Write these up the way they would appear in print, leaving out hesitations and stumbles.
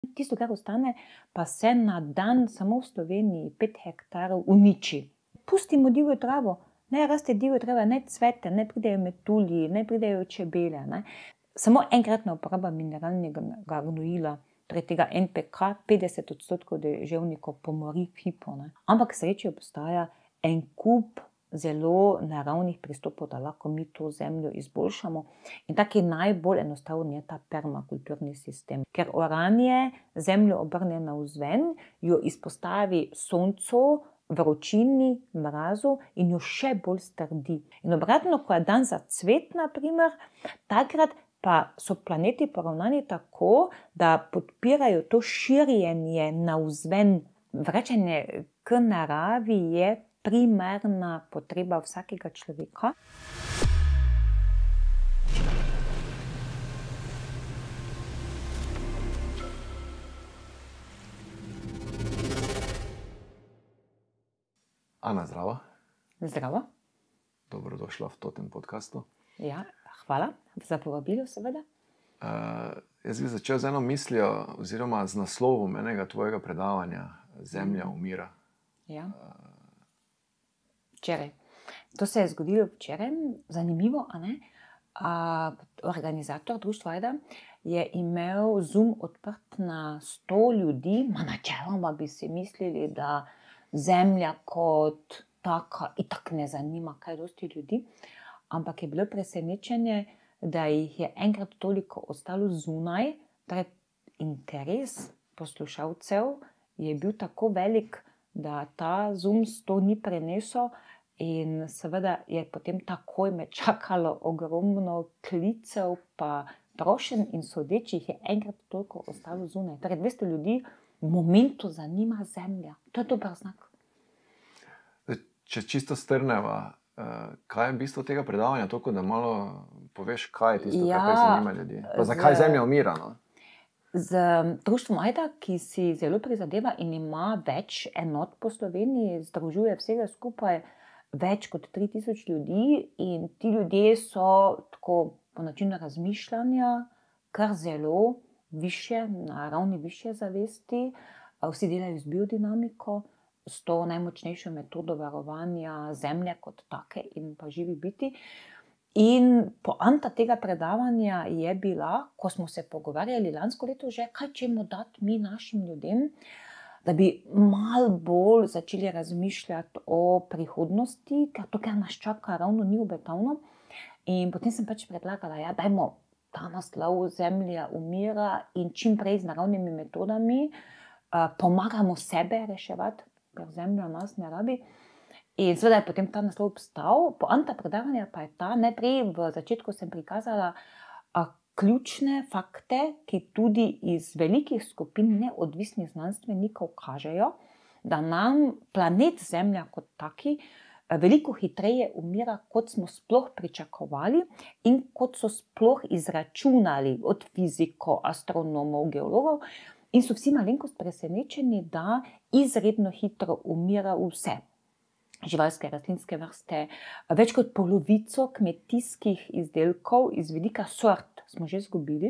Tisto, kar ostane, pa se na dan samo v Sloveniji 5 hektarov uniči. Pustimo divjo travo, ne raste divja trava, ne cvete, ne pridejo metulji, ne pridejo čebele. Ne. Samo enkratna uporaba mineralnega gnojila, torej tega NPK, 50% deževnikov pomori v hipu. Ne. Ampak sreče obstaja en kup zelo naravnih pristopov, da lahko mi to zemljo izboljšamo. In taki najbolj enostavni je ta permakulturni sistem. Ker oranje zemljo obrne navzven, jo izpostavi soncu, vročini, mrazu in jo še bolj strdi. In obratno, ko je dan za cvet, na primer, takrat pa so planeti poravnani tako, da podpirajo to širjenje navzven. Vračanje k naravi je primarna potreba vsakega človeka. Ana, zdravo. Zdravo. Dobrodošla v tem podcastu. Ja, hvala za povabilo, seveda. Jaz bi začel z eno mislijo, oziroma z naslovom enega tvojega predavanja, Zemlja umira. Ja. Včeraj. To se je zgodilo včeraj, zanimivo, a ne? Organizator društva Aida je imel Zoom odprt na 100 ljudi, načeloma bi si mislili, da Zemlja kot taka itak ne zanima kaj dosti ljudi, ampak je bilo presenečenje, da jih je enkrat toliko ostalo zunaj, torej interes poslušalcev je bil tako velik, da ta Zoom 100 ni prenesel. In seveda je potem takoj me čakalo ogromno klicev, pa prošenj in sodečih je enkrat toliko ostalo zunaj. Torej 200 ljudi v momentu zanima Zemlja. To je dober znak. Če čisto strneva, kaj je bistvo tega predavanja, toliko da malo poveš, kaj je tisto, kar zanima ljudi. Pa zakaj Zemlja umira? No? Z društvom Aida, ki si zelo prizadeva in ima več enot po Sloveniji, združuje vsega skupaj več kot 3000 ljudi in ti ljudje so tako po načinu razmišljanja kar zelo višje, na ravni višje zavesti. Vsi delajo z biodinamiko, s to najmočnejšo metodo varovanja zemlje kot take in pa živi biti. In poanta tega predavanja je bila, ko smo se pogovarjali lansko leto že, kaj čemo dati mi našim ljudem, da bi malo bolj začeli razmišljati o prihodnosti, ker to, kar nas čaka, ravno ni obetavno. In potem sem pač predlagala, ja, dajmo ta naslov Zemlja umira in čim prej z naravnimi metodami pomagamo sebe reševati, ker Zemlja nas ne rabi. In seveda je potem ta naslov obstal. Poanta predavanja pa je ta, najprej v začetku sem prikazala ključne fakte, ki tudi iz velikih skupin neodvisnih znanstvenikov kažejo, da nam planet Zemlja kot taki veliko hitreje umira, kot smo sploh pričakovali in kot so sploh izračunali od fizikov, astronomov, geologov. In so vsi malenkost presenečeni, da izredno hitro umira vse. Živalske, rastlinske vrste, več kot polovico kmetijskih izdelkov iz vidika sort smo že izgubili.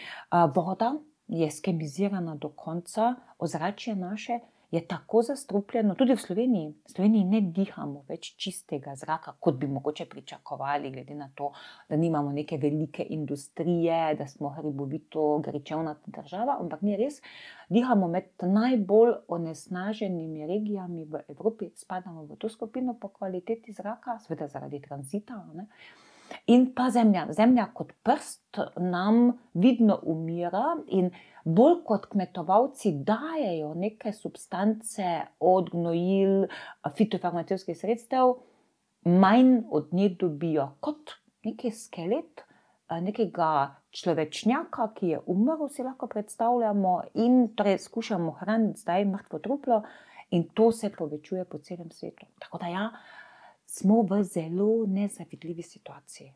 Voda je skemizirana do konca, ozračje naše je tako zastrupljeno, tudi v Sloveniji. V Sloveniji ne dihamo več čistega zraka, kot bi mogoče pričakovali, glede na to, da nimamo neke velike industrije, da smo hribovito gričevnata država, ampak ni res. Dihamo med najbolj onesnaženimi regijami v Evropi, spadamo v to skupino po kvaliteti zraka, seveda zaradi tranzita, ne? In pa Zemlja. Zemlja kot prst nam vidno umira in bolj kot kmetovalci dajejo neke substance od gnojil, fitofarmacevtskih sredstev, manj od nje dobijo kot neki skelet, nekega človečnjaka, ki je umrl, si lahko predstavljamo in torej skušamo hraniti zdaj mrtvo truplo in to se povečuje po celem svetu. Tako da ja, smo v zelo nezavidljivi situaciji.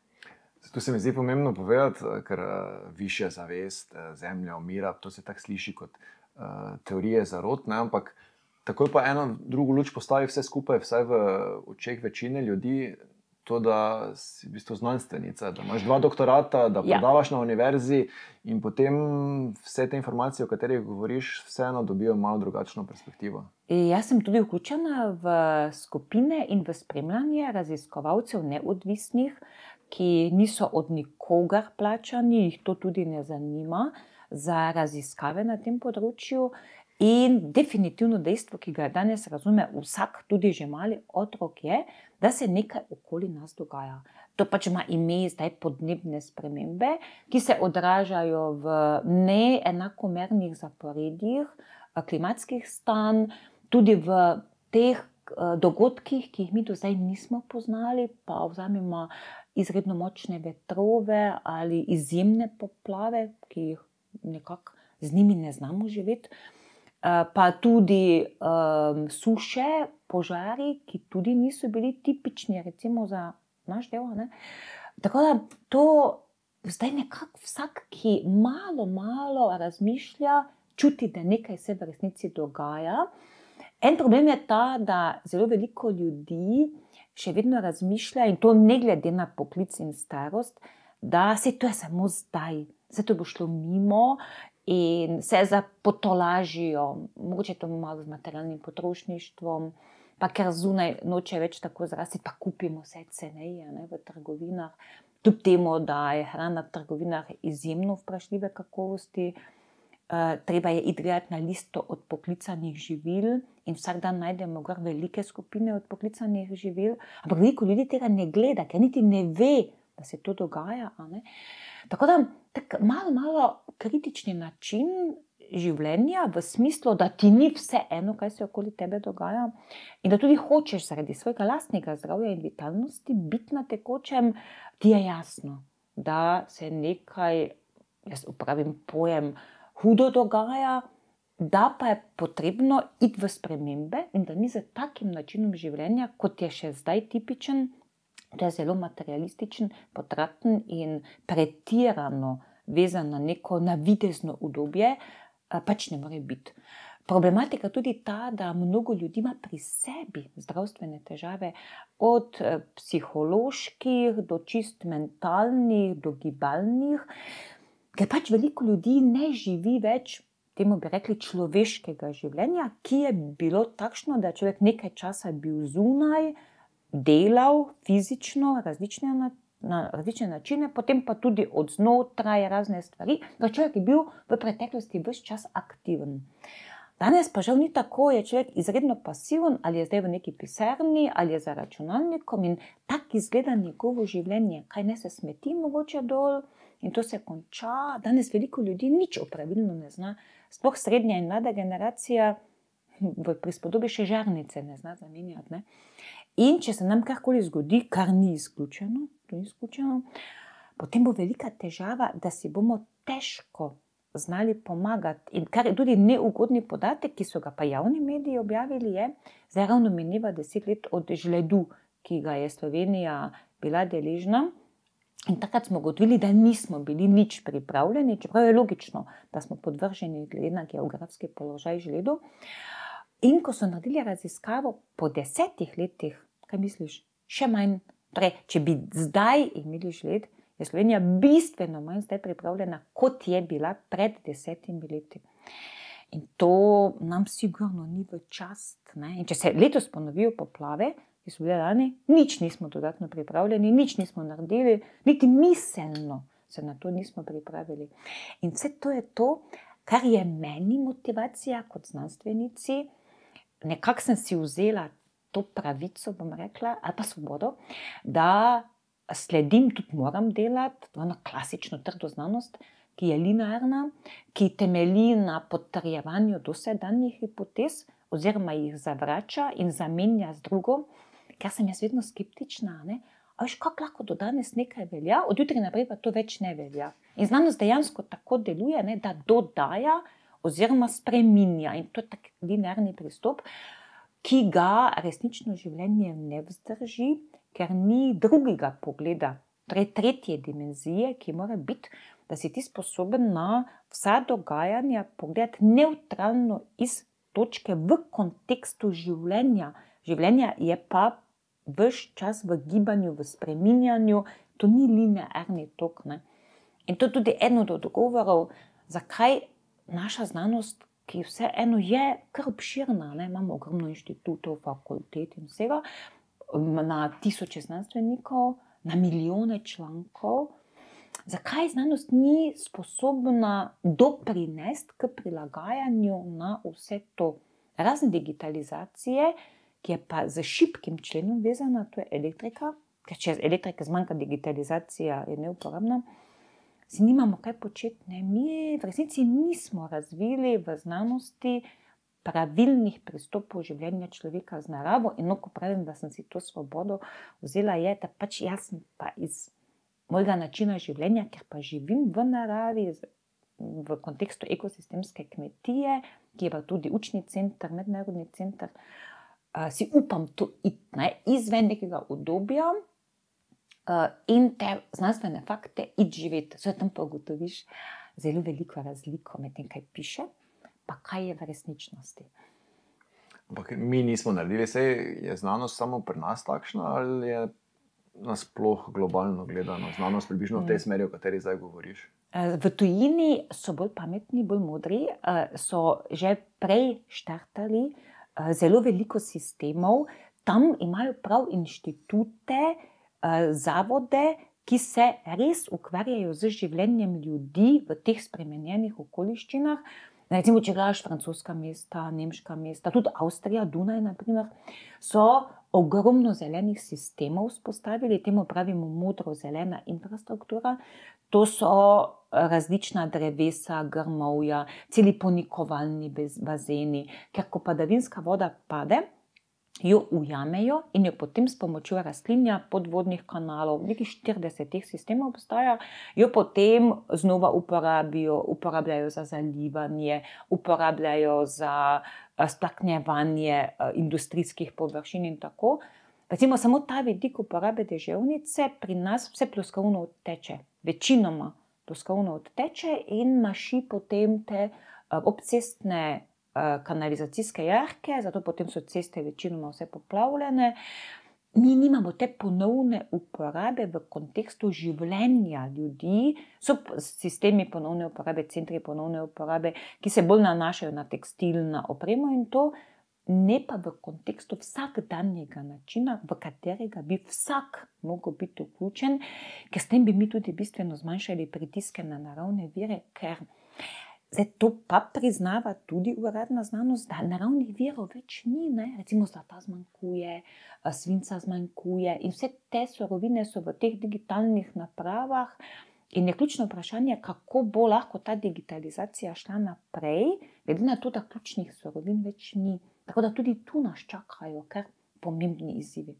To se mi zdi pomembno povedati, ker višja zavest, Zemlja umira, to se tako sliši kot teorije zarot, ne? Ampak takoj pa eno drugo luč postavi vse skupaj, vsaj v očeh večine ljudi, to, da si v bistvu znanstvenica, da imaš 2 doktorata, da predavaš na univerzi in potem vse te informacije, o katerih govoriš, vseeno dobijo malo drugačno perspektivo. Jaz sem tudi vključena v skupine in v spremljanje raziskovalcev neodvisnih, ki niso od nikogar plačani, jih to tudi ne zanima, za raziskave na tem področju. In definitivno dejstvo, ki ga danes razume vsak, tudi že mali otrok, je, da se nekaj okoli nas dogaja. To pač ima ime zdaj podnebne spremembe, ki se odražajo v neenakomernih zaporedjih klimatskih stanj, tudi v teh dogodkih, ki jih mi do zdaj nismo poznali, pa vzamemo izredno močne vetrove ali izjemne poplave, ki jih nekako z njimi ne znamo živeti. Pa tudi suše, požari, ki tudi niso bili tipični, recimo za naš del. Tako da to zdaj nekako vsak, ki malo razmišlja, čuti, da nekaj se v resnici dogaja. En problem je ta, da zelo veliko ljudi še vedno razmišlja, in to ne glede na poklic in starost, da se to je samo zdaj, se to bo šlo mimo. In se zapotolažijo, mogoče to malo z materialnim potrošništvom, pa ker zunaj noče več tako zrasti, pa kupimo vse ceneje v trgovinah. Kljub temu, da je hrana v trgovinah izjemno vprašljive kakovosti, treba je iti gledati na listo odpoklicanih živil in vsak dan najdemo gor velike skupine odpoklicanih živil, ampak veliko ljudi tega ne gleda, ker niti ne ve, da se to dogaja. Tako da malo kritični način življenja v smislu, da ti ni vse eno, kaj se okoli tebe dogaja, in da tudi hočeš zaradi svojega lastnega zdravja in vitalnosti biti na tekočem, ti je jasno, da se nekaj, jaz uporabim pojem, hudo dogaja, da pa je potrebno iti v spremembe in da ni za takim načinom življenja, kot je še zdaj tipičen, da je zelo materialističen, potraten in pretirano vezan na neko navidezno udobje, pač ne more biti. Problematika je tudi ta, da mnogo ljudi ima pri sebi zdravstvene težave, od psiholoških do čist mentalnih, do gibalnih, ker pač veliko ljudi ne živi več, temu bi rekli, človeškega življenja, ki je bilo takšno, da je človek nekaj časa bil zunaj, delal fizično na različne načine, potem pa tudi od znotraj razne stvari, da človek je bil v preteklosti ves čas aktiven. Danes pa žal ni tako, je človek izredno pasiven, ali je zdaj v neki pisarni, ali je za računalnikom, in tak izgleda njegovo življenje, kaj ne se smeti mogoče dol in to se konča. Danes veliko ljudi nič opravilno ne zna, sploh srednja in mlada generacija v prispodobi še žarnice ne zna zamenjati. In če se nam karkoli zgodi, kar ni izključeno, potem bo velika težava, da si bomo težko znali pomagati. In kar je tudi neugodni podatek, ki so ga pa javni mediji objavili, je, zdaj ravno mineva 10 let od žledu, ki ga je Slovenija bila deležna. In takrat smo ugotovili, da nismo bili nič pripravljeni, čeprav je logično, da smo podvrženi glede na geografski položaj žledu. In ko so naredili raziskavo po 10 letih, kaj misliš, še manj, torej, če bi zdaj imeli žled, je Slovenija bistveno manj zdaj pripravljena, kot je bila pred 10 leti. In to nam sigurno ni v čast. In če se letos ponovijo poplave, ki so bile lani, nič nismo dodatno pripravljeni, nič nismo naredili, niti miselno se na to nismo pripravili. In vse to je to, kar je meni motivacija kot znanstvenici. Nekako sem si vzela to pravico, bom rekla, ali pa svobodo, da sledim, tudi moram delati, to je ena klasično trdo znanost, ki je linearna, ki temelji na potrjevanju dosedanjih hipotez, oziroma jih zavrača in zamenja z drugo, ker sem jaz vedno skeptična. A veš, kako lahko do danes nekaj velja, od jutri naprej pa to več ne velja. In znanost dejansko tako deluje, da dodaja oziroma spreminja. In to je tak linearni pristop, ki ga resnično življenje ne vzdrži, ker ni drugega pogleda, torej tretje dimenzije, ki mora biti, da si ti sposoben na vsa dogajanja pogledati nevtralno iz točke v kontekstu življenja. Življenje je pa ves čas v gibanju, v spreminjanju, to ni linearni tok. Ne? In to je tudi eno od odgovorov, zakaj naša znanost, ki vseeno je kar obširna, ne? Imamo ogromno inštitutov, fakultet in vsega, na tisoče znanstvenikov, na milijone člankov, zakaj znanost ni sposobna doprinesti k prilagajanju na vse to. Razen digitalizacije, ki je pa z šibkim členom vezana, to je elektrika, ker če elektrika zmanjka, digitalizacija je neuporabna, si nimamo kaj početi. Ne? Mi v resnici nismo razvili v znanosti pravilnih pristopov življenja človeka z naravo. In ko pravim, da sem si to svobodo vzela, je, da pač jaz sem pa iz mojega načina življenja, ker pa živim v naravi, v kontekstu ekosistemske kmetije, ki je pa tudi učni center, mednarodni center, si upam to iti izven nekega obdobja in te znanstvene fakte iti živeti. Zdaj tam pa ugotoviš zelo veliko razliko med tem, kaj piše, pa kaj je v resničnosti. Ampak mi nismo naredili, sej je znanost samo pri nas takšna, ali je nasploh globalno gledano znanost približno v tej smeri, o kateri zdaj govoriš? V tujini so bolj pametni, bolj modri, so že prej štartali zelo veliko sistemov, tam imajo prav inštitute, zavode, ki se res ukvarjajo z življenjem ljudi v teh spremenjenih okoliščinah. Recimo, če gledaš francoska mesta, nemška mesta, tudi Avstrija, Dunaj, naprimer, so ogromno zelenih sistemov vzpostavili, temu pravimo modro-zelena infrastruktura. To so različna drevesa, grmovja, celi ponikovalni bazeni, ker ko padavinska voda pade, jo ujamejo in jo potem s pomočjo rastlinja, podvodnih kanalov, nekih 40 sistemov obstaja, jo potem znova uporabljajo za zalivanje, uporabljajo za splaknjevanje industrijskih površin in tako. Recimo, samo ta vidik uporabe deževnice pri nas vse ploskovno odteče. Večinoma ploskovno odteče in maši potem te obcestne kanalizacijske jarke, zato potem so ceste večinoma vse poplavljene. Mi nimamo te ponovne uporabe v kontekstu življenja ljudi. So sistemi ponovne uporabe, centri ponovne uporabe, ki se bolj nanašajo na tekstil, na opremo in to, ne pa v kontekstu vsakdanjega načina, v katerega bi vsak mogel biti vključen, ker s tem bi mi tudi bistveno zmanjšali pritiske na naravne vire, ker zdaj to pa priznava tudi uradna znanost, da naravnih virov več ni. Ne? Recimo zlata zmanjkuje, svinca zmanjkuje in vse te surovine so v teh digitalnih napravah. In je ključno vprašanje, kako bo lahko ta digitalizacija šla naprej, glede na to, da ključnih surovin več ni. Tako da tudi tu nas čakajo kar pomembni izzivi.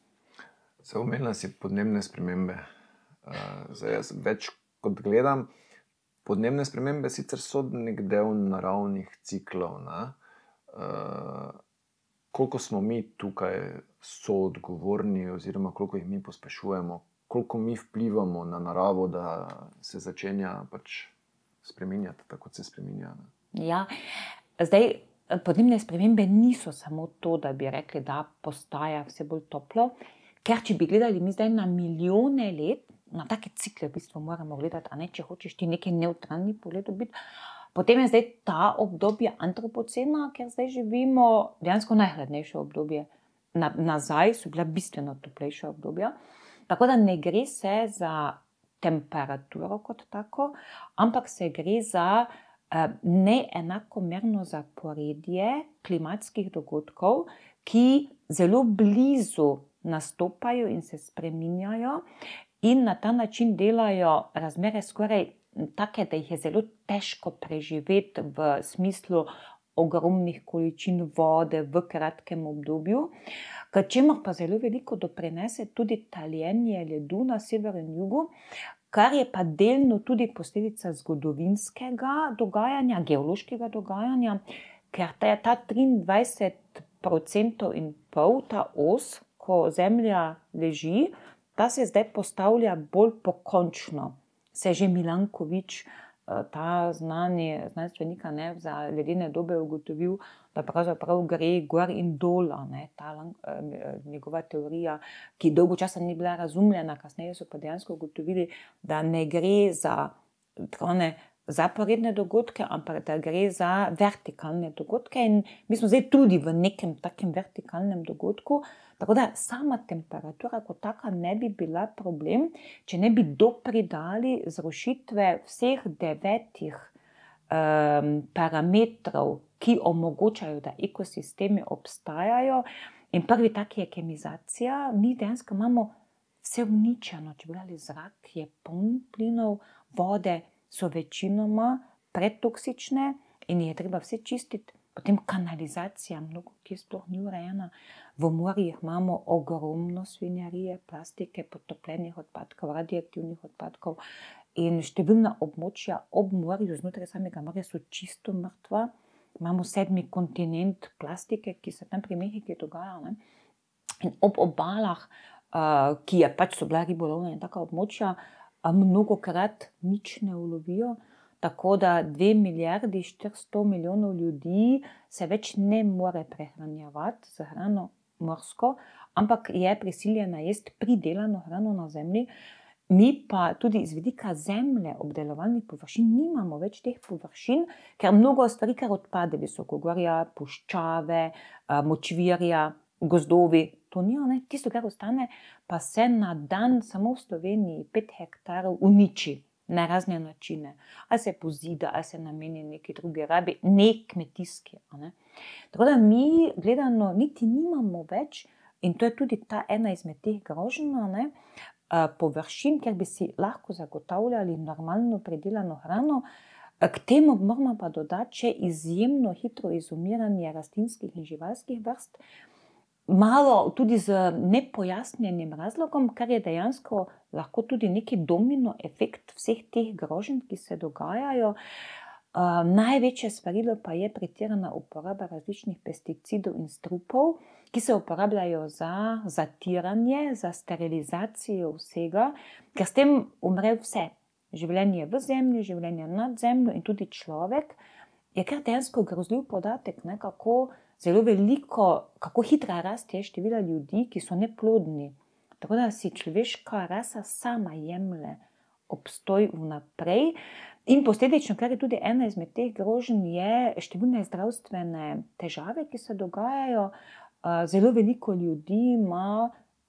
Se omenila si podnebne spremembe. Zdaj jaz več kot gledam, podnebne spremembe sicer so nek del naravnih ciklov. Koliko smo mi tukaj soodgovorni oziroma koliko jih mi pospešujemo, koliko mi vplivamo na naravo, da se začenja pač spreminjati, tako kot se spreminja. Ja, zdaj podnebne spremembe niso samo to, da bi rekli, da postaja vse bolj toplo, ker če bi gledali mi zdaj na milijone let, na take cikle v bistvu moramo gledati, a ne, če hočeš ti neki neutralni pogled dobiti. Potem je zdaj ta obdobje antropocena, ker zdaj živimo dejansko najhladnejše obdobje. Nazaj so bila bistveno toplejša obdobja. Tako da ne gre se za temperaturo kot tako, ampak se gre za neenakomerno zaporedje klimatskih dogodkov, ki zelo blizu nastopajo in se spreminjajo. In na ta način delajo razmere skoraj take, da jih je zelo težko preživeti v smislu ogromnih količin vode v kratkem obdobju, k čemur pa zelo veliko doprinese tudi taljenje ledu na severu in jugu, kar je pa delno tudi posledica zgodovinskega dogajanja, geološkega dogajanja, ker ta 23,5%, ta os, ko Zemlja leži, ta se zdaj postavlja bolj pokončno. Se je že Milankovič ta znani znanstvenik za ledene dobe ugotovil, da pravzaprav gre gor in dol, ta njegova teorija, ki dolgo časa ni bila razumljena, kasneje so pa dejansko ugotovili, da ne gre za zaporedne dogodke, ampak da gre za vertikalne dogodke, in mi smo zdaj tudi v nekem takem vertikalnem dogodku, tako da sama temperatura kot taka ne bi bila problem, če ne bi dopridali zrušitve vseh 9 parametrov, ki omogočajo, da ekosistemi obstajajo. In prvi tak je kemizacija. Mi dejansko imamo vse uničeno, če bi gledali zrak, je poln plinov, vode so večinoma pretoksične in je treba vse čistiti. Potem kanalizacija, mnogo ki sploh ni urejena. V morjih imamo ogromno svinjarije, plastike, potopljenih odpadkov, radioaktivnih odpadkov in številna območja ob morju, znotraj samega morja so čisto mrtva. Imamo 7. kontinent plastike, ki se tam pri Mehiki dogaja. In ob obalah, ki je so bila ribolovna in taka območja, mnogokrat nič ne ulovijo. Tako da 2 milijardi 400 milijonov ljudi se več ne more prehranjevati z hrano morsko, ampak je prisiljena jesti pridelano hrano na zemlji. Mi pa tudi iz vidika zemlje, obdelovalnih površin, nimamo več teh površin, ker mnogo stvari kar odpade, visokogorja, puščave, močvirja, gozdovi, to ni, tisto, kar ostane, pa se na dan samo v Sloveniji 5 hektarov uniči na razne načine. Ali se pozida, ali se nameni neki drugi rabi, ne kmetijski. Tako da mi gledano niti nimamo več, in to je tudi ta ena izmed teh groženj, površin, kjer bi si lahko zagotavljali normalno predelano hrano. K temu moramo pa dodati še izjemno hitro izumiranje rastlinskih in živalskih vrst, malo tudi z nepojasnjenim razlogom, kar je dejansko lahko tudi neki domino efekt vseh teh groženj, ki se dogajajo. Največje svarilo pa je pretirana uporaba različnih pesticidov in strupov, ki se uporabljajo za zatiranje, za sterilizacijo vsega, ker s tem umre vse. Življenje v zemlji, življenje nad zemljo in tudi človek je kar dejansko grozljiv podatek, kako zelo veliko, kako hitra rast je števila ljudi, ki so neplodni. Tako da si človeška rasa sama jemlje obstoj vnaprej. In posledično, kar je tudi ena izmed teh groženj, je številne zdravstvene težave, ki se dogajajo. Zelo veliko ljudi ima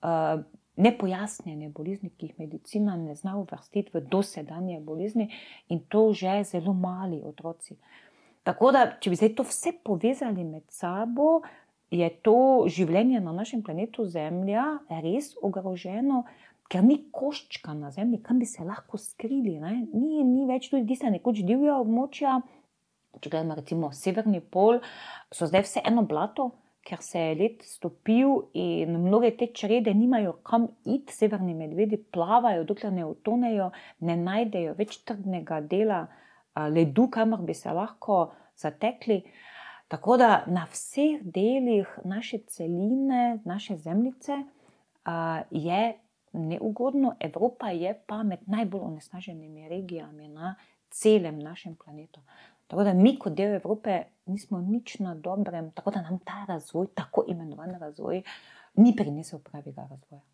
nepojasnjene bolezni, ki jih medicina ne zna uvrstiti v dosedanje bolezni, in to že zelo mali otroci. Tako da, če bi zdaj to vse povezali med sabo, je to življenje na našem planetu Zemlja res ogroženo, ker ni koščka na Zemlji, kam bi se lahko skrili. Ni več tudi tista nekoč divja območja. Če gledamo recimo severni pol, so zdaj vse eno blato, ker se je led stopil in mnoge te črede nimajo kam iti. Severni medvedi plavajo, dokler ne utonejo, ne najdejo več trdnega dela ledu, kamor bi se lahko zatekli. Tako da na vseh delih naše celine, naše zemljice je neugodno. Evropa je pa med najbolj onesnaženimi regijami na celem našem planetu. Tako da mi kot del Evrope nismo nič na dobrem, tako da nam ta razvoj, tako imenovan razvoj, ni prinesel pravega razvoja.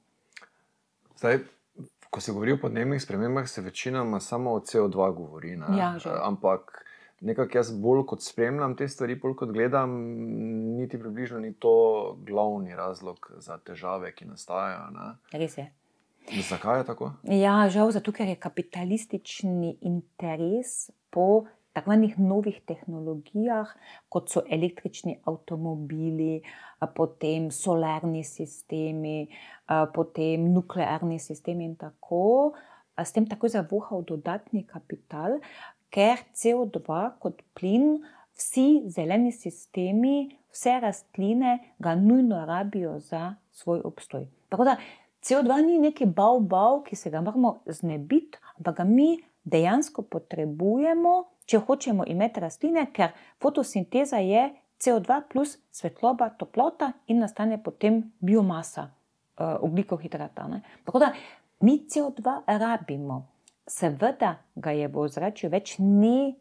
Zdaj, ko se govori o podnebnih spremembah, se večinoma samo o CO2 govori. Ja, ampak nekako jaz bolj kot spremljam te stvari, bolj kot gledam, niti približno ni to glavni razlog za težave, ki nastajajo. Res je. Zakaj je tako? Ja, žal, zato ker je kapitalistični interes po takvanih novih tehnologijah, kot so električni avtomobili, potem solarni sistemi, potem nuklearni sistemi in tako, s tem tako zavohal dodatni kapital, ker CO2 kot plin, vsi zeleni sistemi, vse rastline ga nujno rabijo za svoj obstoj. Tako da CO2 ni neki bav, ki se ga moramo znebiti, ampak ga mi dejansko potrebujemo, če hočemo imeti rastline, ker fotosinteza je CO2 plus svetloba, toplota in nastane potem biomasa, ogljikov hidrata. Tako da mi CO2 rabimo. Seveda ga je v ozračju več, ne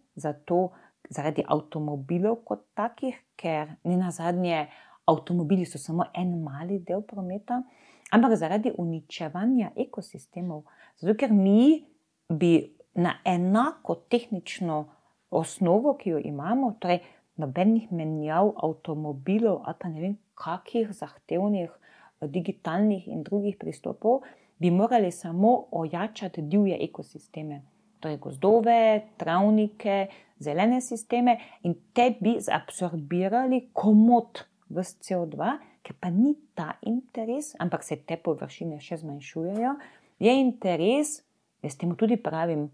zaradi avtomobilov kot takih, ker ni nazadnje avtomobili so samo en mali del prometa, ampak zaradi uničevanja ekosistemov. Zato, ker mi bi na enako tehnično osnovo, ki jo imamo, torej nobenih menjav avtomobilov ali pa ne vem kakih zahtevnih digitalnih in drugih pristopov, bi morali samo ojačati divje ekosisteme. Torej gozdove, travnike, zelene sisteme in te bi zaabsorbirali komot v CO2, ker pa ni ta interes, ampak se te površine še zmanjšujejo, je interes, jaz temu tudi pravim,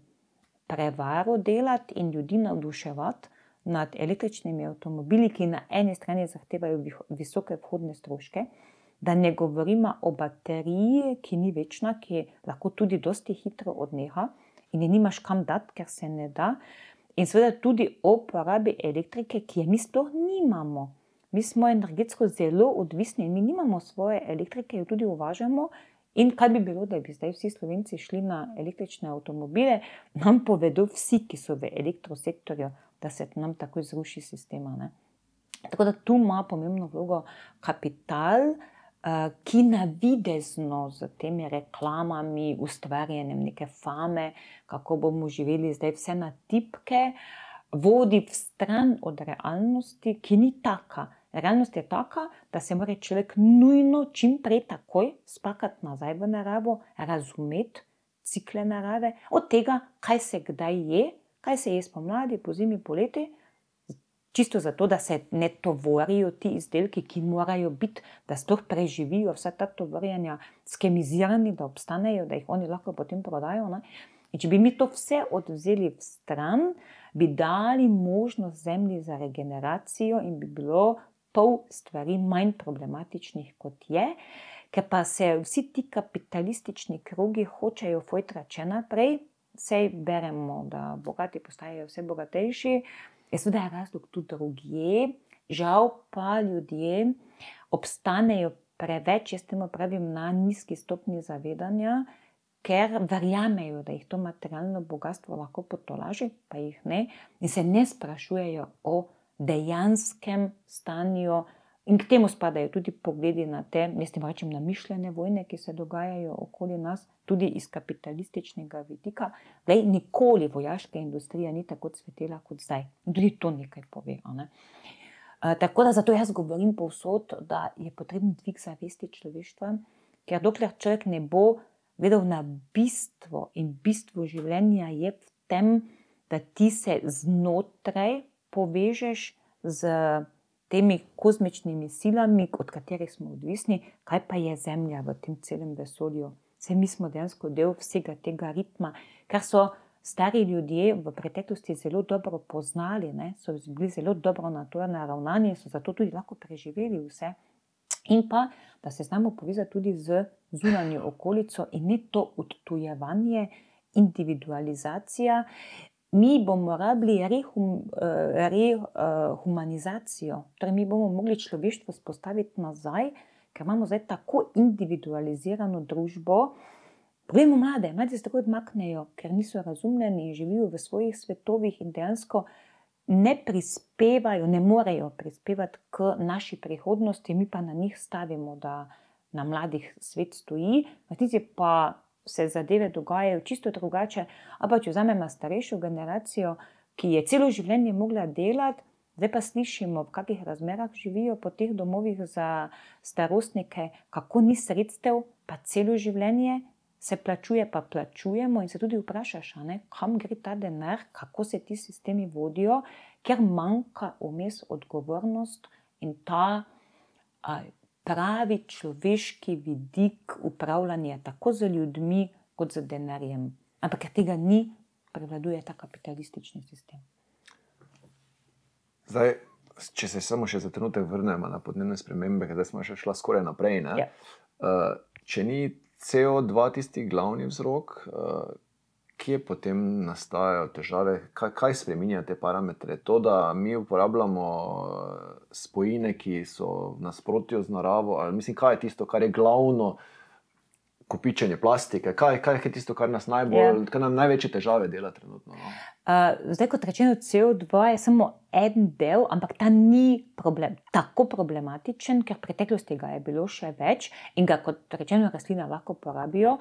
prevaro delati in ljudi navduševati nad električnimi avtomobili, ki na eni strani zahtevajo visoke vhodne stroške, da ne govorimo o bateriji, ki ni večna, ki lahko tudi dosti hitro odneha in je nimaš kam dati, ker se ne da. In seveda tudi o porabi elektrike, ki je mi sploh nimamo. Mi smo energetsko zelo odvisni in mi nimamo svoje elektrike, jo tudi uvažamo. In kaj bi bilo, da bi zdaj vsi Slovenci šli na električne avtomobile, nam povedo vsi, ki so v elektrosektorju, da se nam takoj zruši sistema. Ne? Tako da tu ima pomembno vlogo kapital, ki navidezno z temi reklamami, ustvarjanjem neke fame, kako bomo živeli zdaj vse na tipke, vodi v stran od realnosti, ki ni taka. Realnost je taka, da se mora človek nujno čim prej takoj spakati nazaj v naravo, razumeti cikle narave, od tega, kaj se kdaj je, kaj se je spomladi, pozimi, poleti, čisto zato, da se ne tovorijo ti izdelki, ki morajo biti, da sploh preživijo vsa ta tovorjenja skemizirani, da obstanejo, da jih oni lahko potem prodajo. Ne? In če bi mi to vse odvzeli v stran, bi dali možnost zemlji za regeneracijo in bi bilo pol stvari manj problematičnih kot je, ker pa se vsi ti kapitalistični krogi hočejo fojtrače naprej, sej beremo, da bogati postajajo vse bogatejši, seveda je razlog tudi drugje, žal pa ljudje obstanejo preveč, jaz temu pravim, na nizki stopnji zavedanja, ker verjamejo, da jih to materialno bogatstvo lahko potolaži, pa jih ne, in se ne sprašujejo o dejanskem stanju. In k temu spadajo tudi pogledi na te, jaz temu rečem, namišljene vojne, ki se dogajajo okoli nas, tudi iz kapitalističnega vidika. Glej, nikoli vojaška industrija ni tako cvetela kot zdaj. In tudi to nekaj pove. Ne? Tako da zato jaz govorim povsod, da je potreben dvig zavesti človeštva, ker dokler človek ne bo gledal na bistvo in bistvo življenja je v tem, da ti se znotraj povežeš z temi kozmičnimi silami, od katerih smo odvisni, kaj pa je Zemlja v tem celem vesolju. Vse mi smo dejansko del vsega tega ritma, kar so stari ljudje v preteklosti zelo dobro poznali, ne? So bili zelo dobro na to naravnani, so zato tudi lahko preživeli vse. In pa, da se znamo povezati tudi z zunanjo okolico in ne to odtujevanje, individualizacija. Mi bomo rabili rehumanizacijo, torej mi bomo mogli človeštvo spostaviti nazaj, ker imamo zdaj tako individualizirano družbo. Poglejmo mlade se tako odmaknejo, ker niso razumljeni in živijo v svojih svetovih in dejansko ne prispevajo, ne morejo prispevati k naši prihodnosti, mi pa na njih stavimo, da na mladih svet stoji, v resnici pa se zadeve dogajajo čisto drugače. A pa če vzamemo starejšo generacijo, ki je celo življenje mogla delati, zdaj pa slišimo, v kakih razmerah živijo po teh domovih za starostnike, kako ni sredstev, pa celo življenje se plačuje, pa plačujemo in se tudi vprašaš, kam gre ta denar, kako se ti sistemi vodijo, ker manjka vmes odgovornost in ta pravi človeški vidik upravljanja tako z ljudmi kot z denarjem. Ampak ker tega ni, prevladuje ta kapitalistični sistem. Zdaj, če se samo še za trenutek vrnemo na podnebne spremembe, ker zdaj smo še šla skoraj naprej. Ne? Ja. Če ni CO2 tisti glavni vzrok, kje potem nastajajo težave, kaj spreminja te parametre? To, da mi uporabljamo spojine, ki so v nasprotju z naravo, ali mislim, kaj je tisto, kar je glavno, kopičenje plastike. Kaj je tisto, kar nas kar nam največje težave dela trenutno? No? Zdaj, kot rečeno, CO2 je samo en del, ampak ta ni tako problematičen, ker v preteklosti ga je bilo še več in ga, kot rečeno, rastlina lahko porabijo.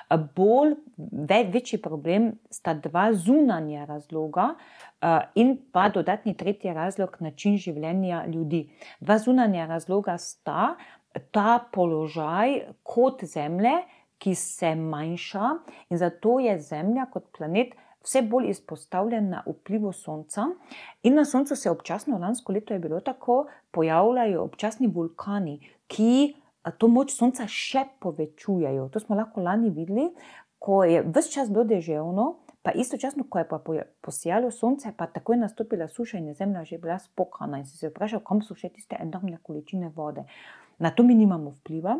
Večji problem sta dva zunanja razloga in pa dodatni tretji razlog, način življenja ljudi. Dva zunanja razloga sta ta položaj kot Zemlje, ki se manjša, in zato je Zemlja kot planet vse bolj izpostavljena vplivu Sonca. In na Soncu se občasno, lansko leto je bilo tako, pojavljajo občasni vulkani, ki to moč Sonca še povečujejo. To smo lahko lani videli, ko je ves čas bilo deževno, pa istočasno, ko je pa posijalo Sonce, pa takoj nastopila suša in je Zemlja že bila spokana. In si se vprašal, kam so še tiste enormne količine vode. Na to mi nimamo vpliva.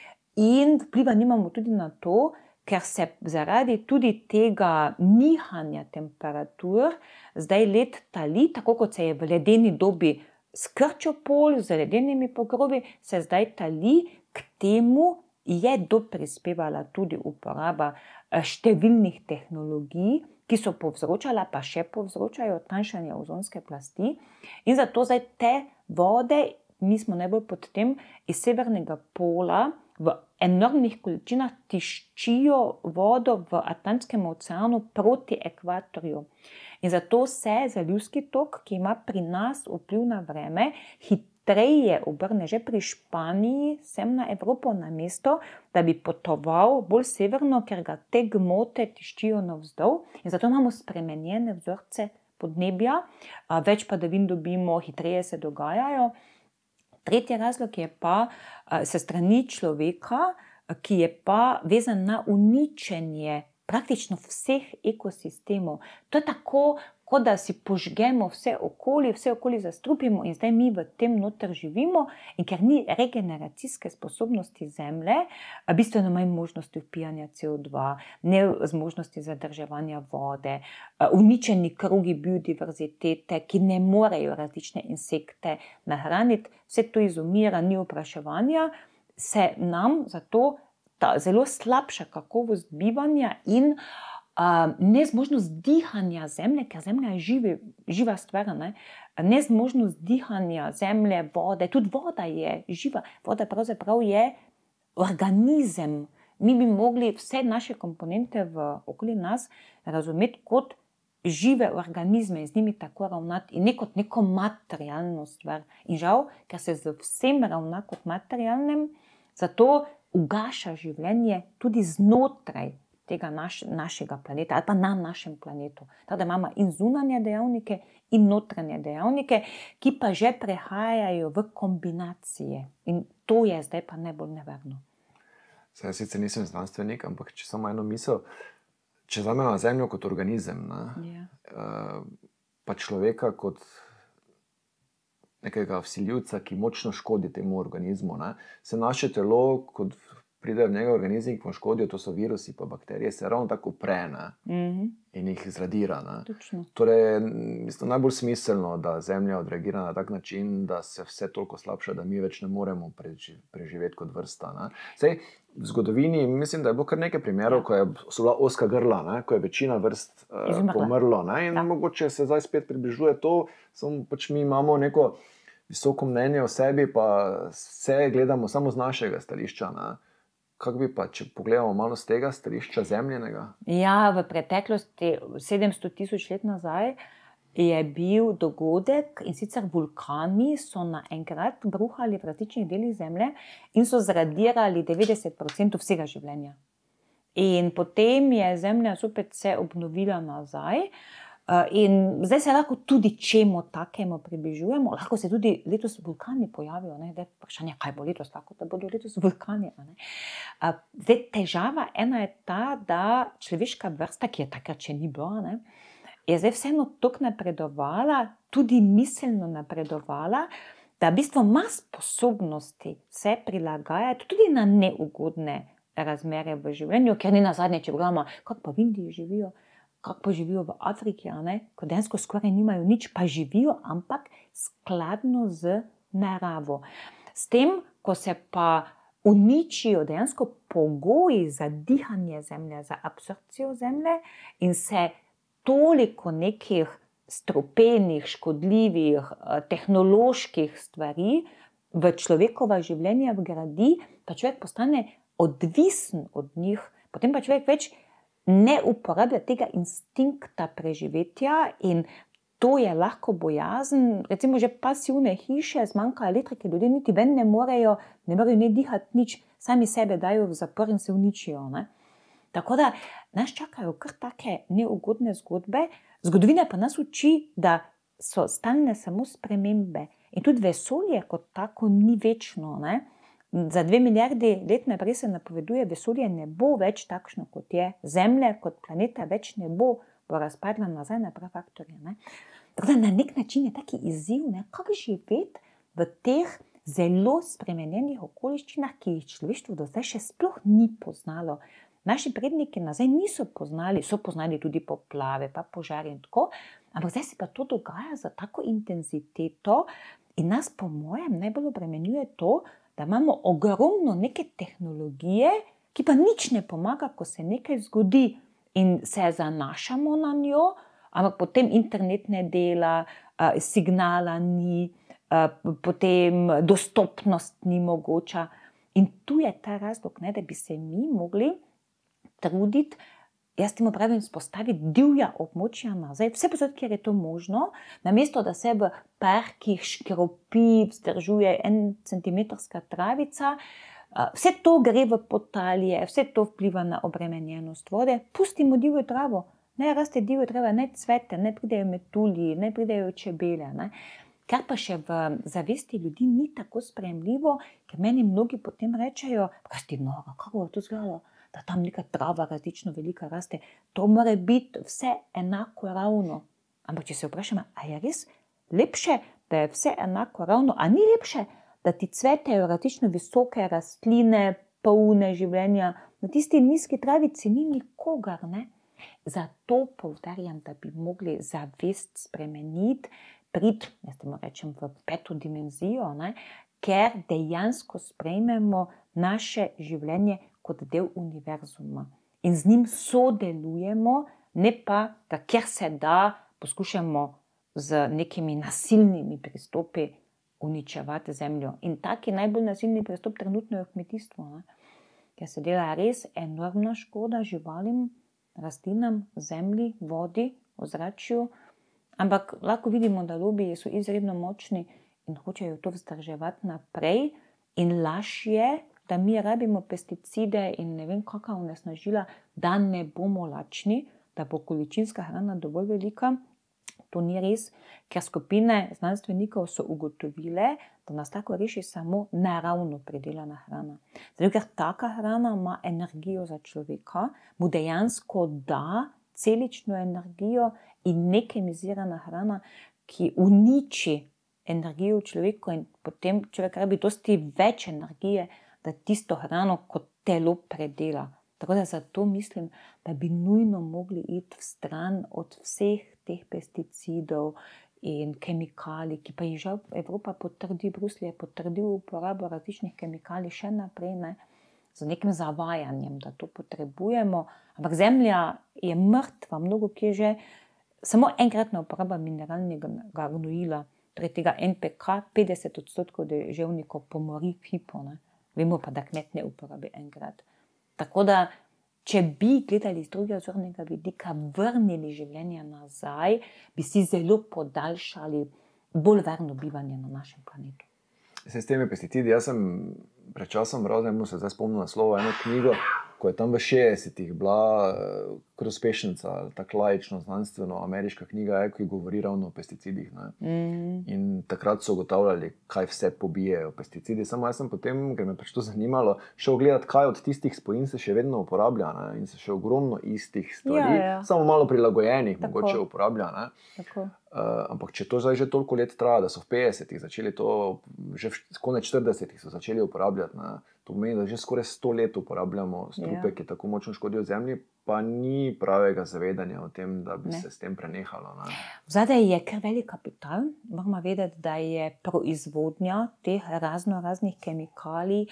In vpliva nimamo tudi na to, ker se zaradi tudi tega nihanja temperatur zdaj led tali, tako kot se je v ledeni dobi skrčil pol z ledenimi pokrovi, se zdaj tali. K temu je doprispevala tudi uporaba številnih tehnologij, ki so povzročala, pa še povzročajo tanjšanje ozonske plasti. In zato zdaj te vode, mi smo najbolj pod tem, iz severnega pola v enormnih količinah tiščijo vodo v Atlantskem oceanu proti ekvatorju. In zato se zalivski tok, ki ima pri nas vpliv na vreme, hitreje obrne že pri Španiji, sem na Evropo, na mesto, da bi potoval bolj severno, ker ga te gmote tiščijo navzdol. In zato imamo spremenjene vzorce podnebja, več padavin dobimo, hitreje se dogajajo. Tretji razlog je pa se strani človeka, ki je pa vezan na uničenje praktično vseh ekosistemov. To je tako, kot da si požgemo vse okoli zastrupimo in zdaj mi v tem noter živimo. In ker ni regeneracijske sposobnosti Zemlje, bistveno manj možnosti vpijanja CO2, nezmožnosti zadrževanja vode, uničeni krogi biodiverzitete, ki ne morejo različne insekte nahraniti, vse to izumira, ni opraševanja, se nam zato ta zelo slabša kakovost bivanja in nezmožnost dihanja Zemlje, ker Zemlja je živa stvar, nezmožnost dihanja Zemlje, vode, tudi voda je živa, voda pravzaprav je organizem. Mi bi mogli vse naše komponente okoli nas razumeti kot žive organizme in z njimi tako ravnati in ne kot neko materialno stvar. In žal, ker se z vsem ravna kot materialnem, zato ugaša življenje tudi znotraj tega našega planeta ali pa na našem planetu. Tako da imamo in zunanje dejavnike in notranje dejavnike, ki pa že prehajajo v kombinacije. In to je zdaj pa najbolj nevarno. Jaz sicer nisem znanstvenik, ampak če samo eno misel, če vzamemo Zemljo kot organizem, pa človeka kot nekega vsiljivca, ki močno škodi temu organizmu, se naše telo, kot pride v njega organizem, ki mu škodijo, to so virusi pa bakterije, se ravno tako upre in jih zradira. Torej, mislim, najbolj smiselno, da Zemlja odreagira na tak način, da se vse toliko slabša, da mi več ne moremo preživeti kot vrsta. Zdaj, v zgodovini mislim, da je bilo kar nekaj primerov, ko so bila ozka grla, ko je večina vrst pomrlo. In mogoče se zdaj spet približuje to, samo pač mi imamo neko visoko mnenje o sebi, pa vse gledamo samo z našega stališča. Kako bi pa, če pogledamo malo z tega stališča zemljenega? Ja, v preteklosti, 700 000 let nazaj, je bil dogodek in sicer vulkani so naenkrat bruhali v različnih delih Zemlje in so zradirali 90% vsega življenja. In potem je Zemlja zopet se obnovila nazaj. In zdaj se lahko tudi čemu takemu približujemo, lahko se tudi letos vulkani pojavijo, da je vprašanje, kaj bo letos, lahko da bodo letos vulkani. Zdaj, težava ena je ta, da človeška vrsta, ki je takrat še ni bila, je zdaj vseeno toliko napredovala, tudi miselno napredovala, da v bistvu ima sposobnosti se prilagajati tudi na neugodne razmere v življenju, ker ni nazadnje, če pogledamo, kako pa v Indiji živijo, kako pa živijo v Afriki, ko dejansko skoraj nimajo nič, pa živijo, ampak skladno z naravo. S tem, ko se pa uničijo dejansko pogoji za dihanje zemlje, za absorpcijo zemlje in se toliko nekih strupenih, škodljivih, tehnoloških stvari v človekova življenja vgradi, pa človek postane odvisen od njih, potem pa človek več ne uporablja tega instinkta preživetja in to je lahko bojazen, recimo že pasivne hiše, zmanjka elektrike, ljudje niti ven ne morejo ne dihati nič, sami sebe dajo v zapor in se uničijo. Ne? Tako da nas čakajo kar take neugodne zgodbe, zgodovina pa nas uči, da so stalne samo spremembe in tudi vesolje kot tako ni večno. Ne? Za 2 milijardi let naprej se napoveduje, vesolje ne bo več takšno kot je, Zemlja kot planeta več ne bo razpadla nazaj na prav faktorje. Ne? Tako da na nek način je taki izziv, kako živeti v teh zelo spremenjenih okoliščinah, ki jih človeštvo do zdaj še sploh ni poznalo. Naši predniki nazaj niso poznali, so poznali tudi poplave, pa požare in tako, ampak zdaj se pa to dogaja za tako intenziteto in nas po mojem najbolj obremenjuje to, da imamo ogromno neke tehnologije, ki pa nič ne pomaga, ko se nekaj zgodi in se zanašamo na njo, ampak potem internet ne dela, signala ni, potem dostopnost ni mogoča. In tu je ta razlog, da bi se mi mogli truditi, jaz temu pravim, spostaviti divja območja nazaj, vse posod, kjer je to možno, namesto da se v parkih škropi, vzdržuje 1 centimetrska travica, vse to gre v podtalje, vse to vpliva na obremenjenost vode, pustimo divjo travo, ne raste divjo trava, ne cvete, ne pridejo metulji, ne pridejo čebele. Ne. Kar pa še v zavesti ljudi ni tako sprejemljivo, ker meni mnogi potem rečejo, kaj ti noro, kako bo to izgledalo, da tam neka trava različno velika raste, to mora biti vse enako ravno. Ampak če se vprašamo, a je res lepše, da je vse enako ravno, a ni lepše, da ti cvetejo različno visoke rastline, polne življenja, na tisti nizki travici ni nikogar, ne? Zato poudarjam, da bi mogli zavest spremeniti, priti, jaz temu rečem, v 5. dimenzijo, ne? Ker dejansko sprejmemo naše življenje kot del univerzuma in z njim sodelujemo, ne pa, da kjer se da, poskušamo z nekimi nasilnimi pristopi uničevati zemljo. In taki najbolj nasilni pristop trenutno je v kmetijstvu, ne? Ker se dela res enormna škoda živalim, rastlinam, zemlji, vodi, ozračju, ampak lahko vidimo, da lobiji so izredno močni in hočejo to vzdrževati naprej in lažje, da mi rabimo pesticide in ne vem kakšna onesnažila, da ne bomo lačni, da bo količinska hrana dovolj velika. To ni res, ker skupine znanstvenikov so ugotovile, da nas tako reši samo naravno pridelana hrana. Zato, ker taka hrana ima energijo za človeka, mu dejansko da celično energijo in nekemizirana hrana, ki uniči energijo v človeku in potem človek rabi dosti več energije, da tisto hrano kot telo predela. Tako da zato mislim, da bi nujno mogli iti v stran od vseh teh pesticidov in kemikalij, ki pa jih žal Evropa potrdi, Bruselj je potrdil uporabo različnih kemikalij še naprej, ne, z nekim zavajanjem, da to potrebujemo. Ampak zemlja je mrtva, mnogo kje že, samo enkratna uporaba mineralnega gnojila, torej tega NPK, 50% deževnikov pomori v hipu, ne. Vemo pa, da kmet ne uporabi enkrat. Tako da, če bi gledali z drugega zornega vidika, vrnili življenje nazaj, bi si zelo podaljšali bolj varno bivanje na našem planetu. S temi pesticidi, jaz sem pred časom bral, se zdaj spomnil naslova, eno knjigo, ko je tam v 60-ih bila kar uspešnica, tako laično, znanstveno, ameriška knjiga, ki govori ravno o pesticidih. In takrat so ugotavljali, kaj vse pobijejo pesticidi. Samo jaz sem potem, ker me pač to zanimalo, šel gledati, kaj od tistih spojin se še vedno uporablja. Ne? In se še ogromno istih stvari, samo malo prilagojenih mogoče uporablja. Ne? Ampak če to zdaj že toliko let traja, da so v 50-ih začeli to, že v konec 40-ih so začeli uporabljati, ne? To pomeni, da že skoraj 100 let uporabljamo strupe, ki tako močno škodijo zemlji, pa ni pravega zavedanja o tem, da bi se s tem prenehalo. Ne? Zadaj je kar velik kapital. Moramo vedeti, da je proizvodnja teh raznih kemikalij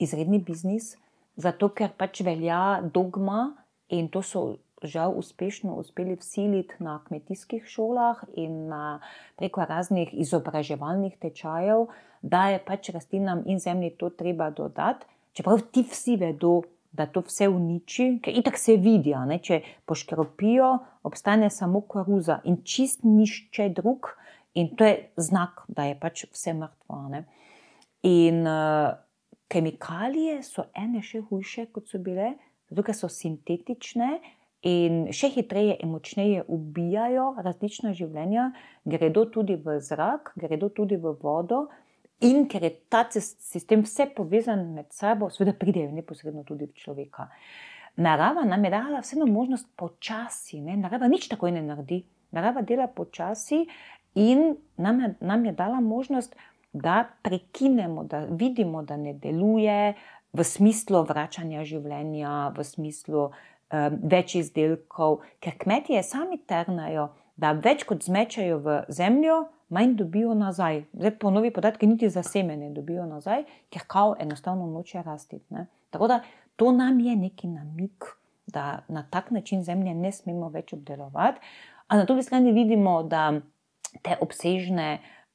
izredni biznis, zato ker pač velja dogma in to so žal uspešno uspeli vsiliti na kmetijskih šolah in preko raznih izobraževalnih tečajev, da je pač rastlinam in zemlji to treba dodati, čeprav ti vsi vedo, da to vse uniči, ker itak se vidi, ne? Če poškropijo, obstane samo koruza in čist nišče drug in to je znak, da je pač vse mrtvo. Ne? In kemikalije so ene še hujše, kot so bile, zato ker so sintetične in še hitreje in močneje ubijajo različna življenja, gredo tudi v zrak, gredo tudi v vodo in ker je ta sistem vse povezan med sabo, seveda pridejo neposredno tudi v človeka. Narava nam je dala vseeno možnost počasi, ne? Narava nič takoj ne naredi, narava dela počasi in nam je dala možnost, da prekinemo, da vidimo, da ne deluje v smislu vračanja življenja, v smislu več izdelkov, ker kmetje sami trnajo, da več kot zmečajo v zemljo, manj dobijo nazaj. Zdaj po novi podatki niti za seme ne dobijo nazaj, ker kao enostavno noče rasti. Ne? Tako da to nam je neki namig, da na tak način zemlje ne smemo več obdelovati. A na drugi strani vidimo, da te obsežne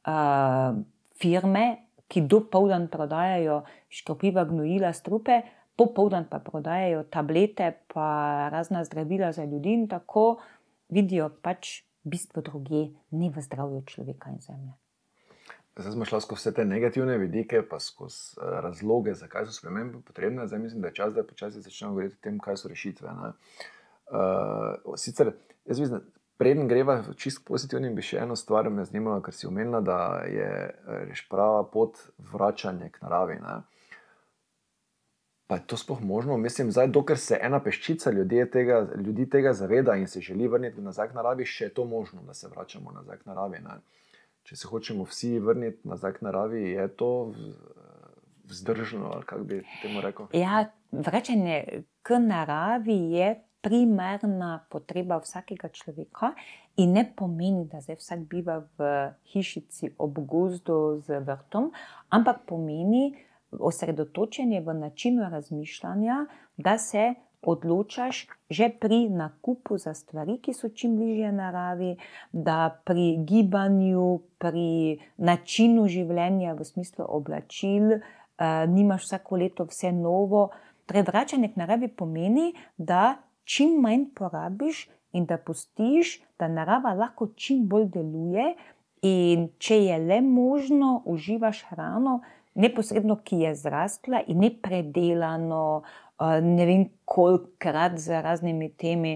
firme, ki dopoldan prodajajo škropljiva gnojila, strupe, popoldan pa prodajajo tablete pa razna zdravila za ljudi in tako vidijo pač bistvo drugje, ne v zdravju človeka in zemlje. Zdaj smo šli skozi vse te negativne vidike, pa skozi razloge, zakaj so spremembe potrebne. Zdaj mislim, da je čas, da počasi začnemo govoriti o tem, kaj so rešitve. Sicer, jaz mislim, preden greva čisto pozitivnim, bi še eno stvar me zanimalo, ker si omenila, da je prava pot vračanje k naravi. Ne? Pa je to sploh možno? Mislim, zdaj, dokler se ena peščica ljudi tega zaveda in se želi vrniti nazaj k naravi, še je to možno, da se vračamo nazaj k naravi. Ne? Če se hočemo vsi vrniti nazaj k naravi, je to vzdržno, ali kako bi temu rekel? Ja, vračanje k naravi je primerna potreba vsakega človeka in ne pomeni, da zdaj vsak biva v hišici ob gozdu z vrtom, ampak pomeni osredotočenje v načinu razmišljanja, da se odločaš že pri nakupu za stvari, ki so čim bližje naravi, da pri gibanju, pri načinu življenja v smislu oblačil, nimaš vsako leto vse novo. Torej, vračanje k naravi pomeni, da čim manj porabiš in da pustiš, da narava lahko čim bolj deluje in če je le možno, uživaš hrano, neposredno, ki je zrastla in ne predelano, ne vem kolikrat z raznimi temi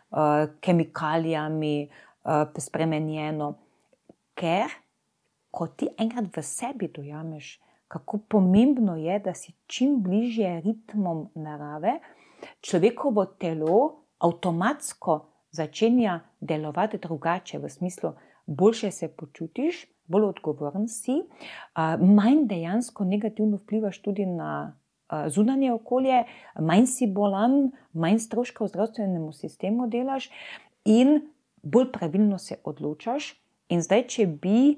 kemikalijami spremenjeno. Ker, ko ti enkrat v sebi dojameš, kako pomembno je, da si čim bližje ritmom narave, človekovo telo avtomatsko začenja delovati drugače, v smislu, boljše se počutiš, bolj odgovoren si, manj dejansko negativno vplivaš tudi na zunanje okolje, manj si bolan, manj stroška v zdravstvenemu sistemu delaš in bolj pravilno se odločaš. In zdaj, če bi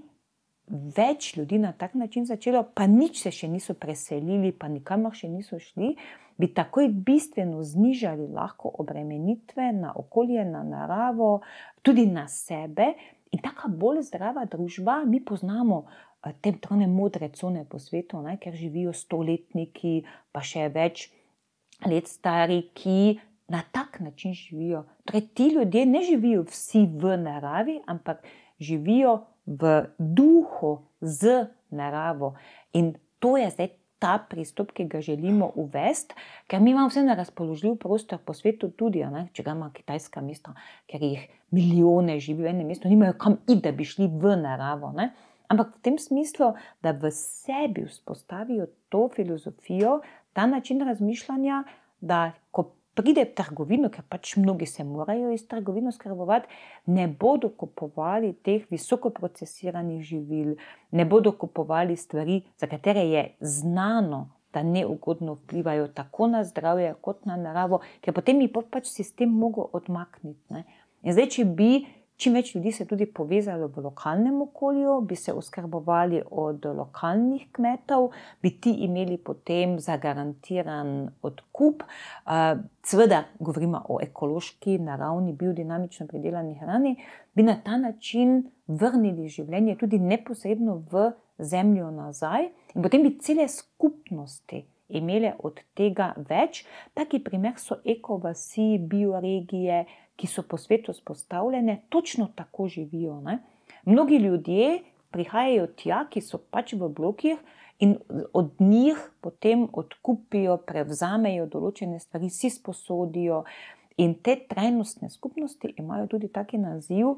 več ljudi na tak način začelo, pa nič se še niso preselili, pa nikamor še niso šli, bi takoj bistveno znižali lahko obremenitve na okolje, na naravo, tudi na sebe. In taka bolj zdrava družba, mi poznamo te modre cone po svetu, ne, ker živijo 100-letniki, pa še več let stari, ki na tak način živijo. Torej, ti ljudje ne živijo vsi v naravi, ampak živijo v duhu z naravo. In to je zdaj ta pristop, ki ga želimo uvesti, ker mi imamo vse na razpoložljiv prostor po svetu tudi, ne? Če ga ima kitajska mesta, ker jih milijone živi v enem mestu, nimajo kam iti, da bi šli v naravo. Ne? Ampak v tem smislu, da v sebi vzpostavijo to filozofijo, ta način razmišljanja, da ko pride v trgovino, ker pač mnogi se morajo iz trgovino skrbovati, ne bodo kupovali teh visoko procesiranih živil, ne bodo kupovali stvari, za katere je znano, da neugodno vplivajo tako na zdravje kot na naravo, ker potem bi pač sistem mogel odmakniti. Ne? In zdaj, če bi čim več ljudi se tudi povezalo v lokalnem okolju, bi se oskrbovali od lokalnih kmetov, bi ti imeli potem zagarantiran odkup. Seveda govorimo o ekološki, naravni, biodinamično pridelani hrani, bi na ta način vrnili življenje tudi neposredno v zemljo nazaj in potem bi cele skupnosti imele od tega več. Taki primer so ekovasi, bioregije, ki so po svetu vzpostavljene, točno tako živijo. Ne? Mnogi ljudje prihajajo tja, ki so pač v blokih in od njih potem odkupijo, prevzamejo določene stvari, si sposodijo. In te trajnostne skupnosti imajo tudi taki naziv,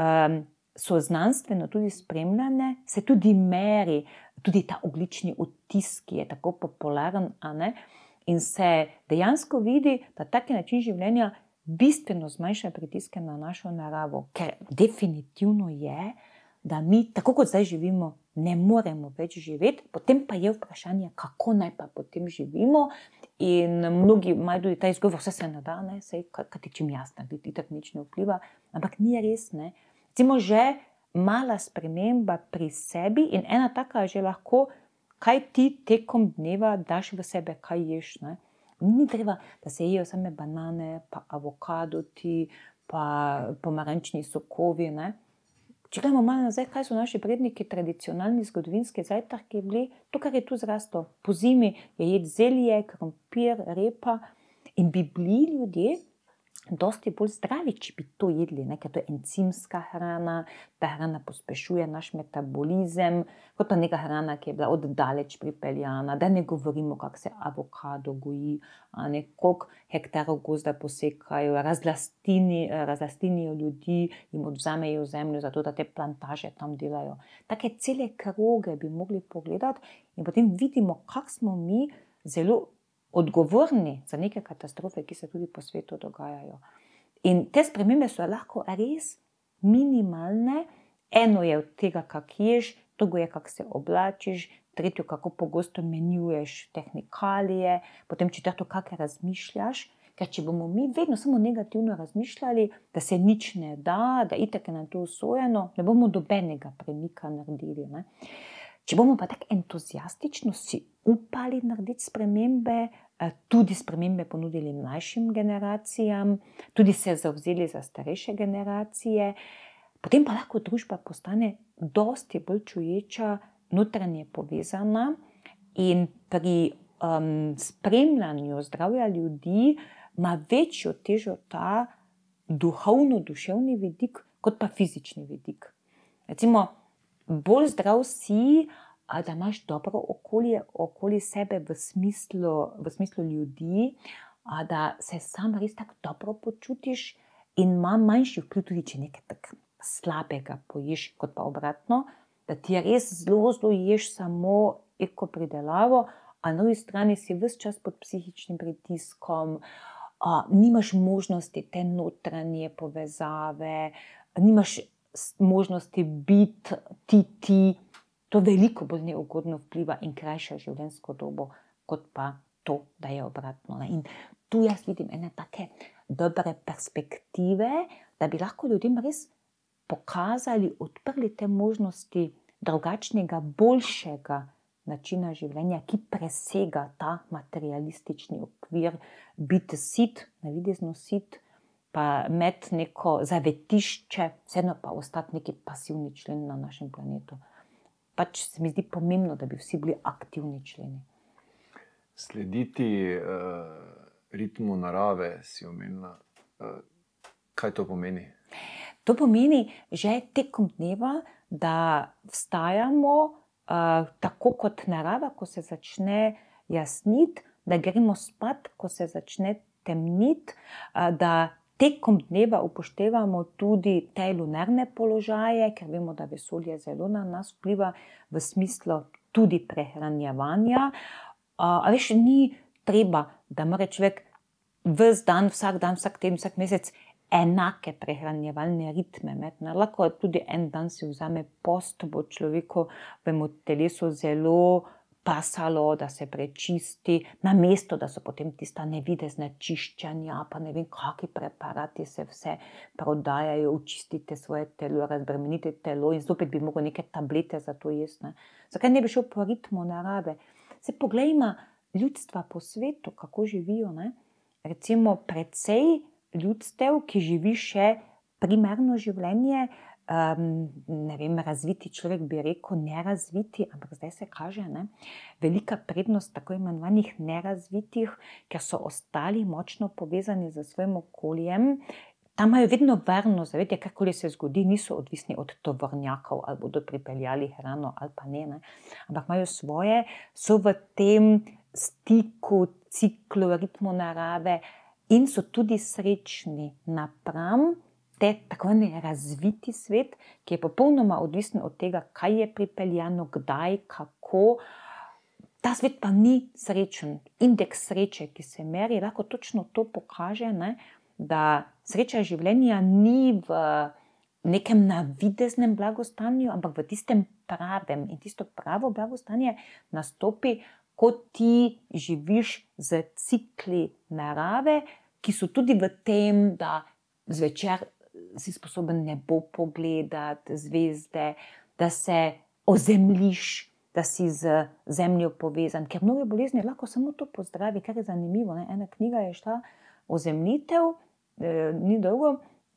so znanstveno tudi spremljane, se tudi meri, tudi ta ogljični odtis, ki je tako popularen, a ne? In se dejansko vidi, da taki način življenja bistveno zmanjša pritiske na našo naravo, ker definitivno je, da mi, tako kot zdaj živimo, ne moremo več živeti, potem pa je vprašanje, kako naj pa potem živimo. In mnogi imajo tudi ta izgovor, vse se ne da, ne, sej, kaj ti čim jasno, biti tak nič ne vpliva, ampak ni res, ne. Recimo že mala sprememba pri sebi in ena taka že lahko, kaj ti tekom dneva daš v sebe, kaj ješ, ne. Ni treba, da se jejo same banane, pa avokadoti, pa pomarančni sokovi, ne. Če gledamo malo nazaj, kaj so naši predniki tradicionalni zgodovinski zajtrki bili, to, kar je tu zraslo. Po zimi je jed zelje, krompir, repa in bi bili ljudje dosti bolj zdravi, če bi to jedli, ne? Ker to je encimska hrana, ta hrana pospešuje naš metabolizem, kot pa neka hrana, ki je bila oddaleč pripeljana, da ne govorimo, kako se avokado goji, koliko hektarov gozda posekajo, razlastinijo ljudi, jim odvzamejo zemljo, zato da te plantaže tam delajo. Take cele kroge bi mogli pogledati in potem vidimo, kako smo mi zelo odgovorni za neke katastrofe, ki se tudi po svetu dogajajo. In te spremembe so lahko res minimalne. Eno je od tega, kak ješ, drugo je, kak se oblačiš, tretjo, kako pogosto menjuješ tehnikalije, potem četrto, kak razmišljaš. Ker če bomo mi vedno samo negativno razmišljali, da se nič ne da, da itak je na to usojeno, ne bomo dobenega premika naredili, ne. Če bomo pa tako entuzijastično si upali narediti spremembe, tudi spremembe ponudili mlajšim generacijam, tudi se zavzeli za starejše generacije, potem pa lahko družba postane dosti bolj čuječa, notranje povezana in pri spremljanju zdravja ljudi ima večjo težo ta duhovno-duševni vidik, kot pa fizični vidik. Recimo, bolj zdrav si, da imaš dobro okolje okoli sebe v smislu ljudi, da se sam res tako dobro počutiš in ima manjši vpliv tudi, če nekaj tako slabega poješ, kot pa obratno, da ti res zelo ješ samo ekopridelavo, a na drugi strani si ves čas pod psihičnim pritiskom, nimaš možnosti te notranje povezave, nimaš možnosti biti ti, to veliko bolj neugodno vpliva in krajša življenjsko dobo, kot pa to, da je obratno. In tu jaz vidim ene take dobre perspektive, da bi lahko ljudem res pokazali, odprli te možnosti drugačnega, boljšega načina življenja, ki presega ta materialistični okvir, biti sit, navidezno sit, pa imeti neko zavetišče, vseeno pa ostati neki pasivni člen na našem planetu. Pač se mi zdi pomembno, da bi vsi bili aktivni členi. Slediti ritmu narave, si omenila. Kaj to pomeni? To pomeni že tekom dneva, da vstajamo tako kot narava, ko se začne jasniti, da gremo spat, ko se začne temniti, da tekom dneva upoštevamo tudi te lunarne položaje, ker vemo, da vesolje zelo na nas vpliva v smislu tudi prehranjevanja. A veš, ni treba, da mora človek ves dan, vsak teden, vsak mesec enake prehranjevalne ritme imeti. Lahko tudi en dan si vzame post, bo človekovemu telesu zelo pasalo, da se prečisti, namesto da so potem tista nevidezna čiščenja, pa ne vem, kakšni preparati se vse prodajajo, očistite svoje telo, razbremenite telo in zopet bi mogel neke tablete za to jesti. Ne. Zakaj ne bi šel po ritmu narave? Se poglejmo ljudstva po svetu, kako živijo. Ne. Recimo precej ljudstev, ki živi še primerno življenje, ne vem, razviti človek bi rekel nerazviti, ampak zdaj se kaže, ne, velika prednost tako imenovanih nerazvitih, ker so ostali močno povezani z svojim okoljem. Tam imajo vedno varno zavetje, karkoli se zgodi, niso odvisni od tovornjakov, ali bodo pripeljali hrano ali pa ne, ampak imajo svoje, so v tem stiku, ciklu, ritmu narave in so tudi srečni napram te tako razviti svet, ki je popolnoma odvisen od tega, kaj je pripeljano, kdaj, kako. Ta svet pa ni srečen. Indeks sreče, ki se meri, lahko točno to pokaže, ne, da sreča življenja ni v nekem navideznem blagostanju, ampak v tistem pravem. In tisto pravo blagostanje nastopi, ko ti živiš z cikli narave, ki so tudi v tem, da zvečer si sposoben nebo pogledati, zvezde, da se ozemljiš, da si z zemljo povezan. Ker mnoge bolezni lahko samo to pozdravi, kar je zanimivo. Ne? Ena knjiga je šla ozemljitev, ni dolgo,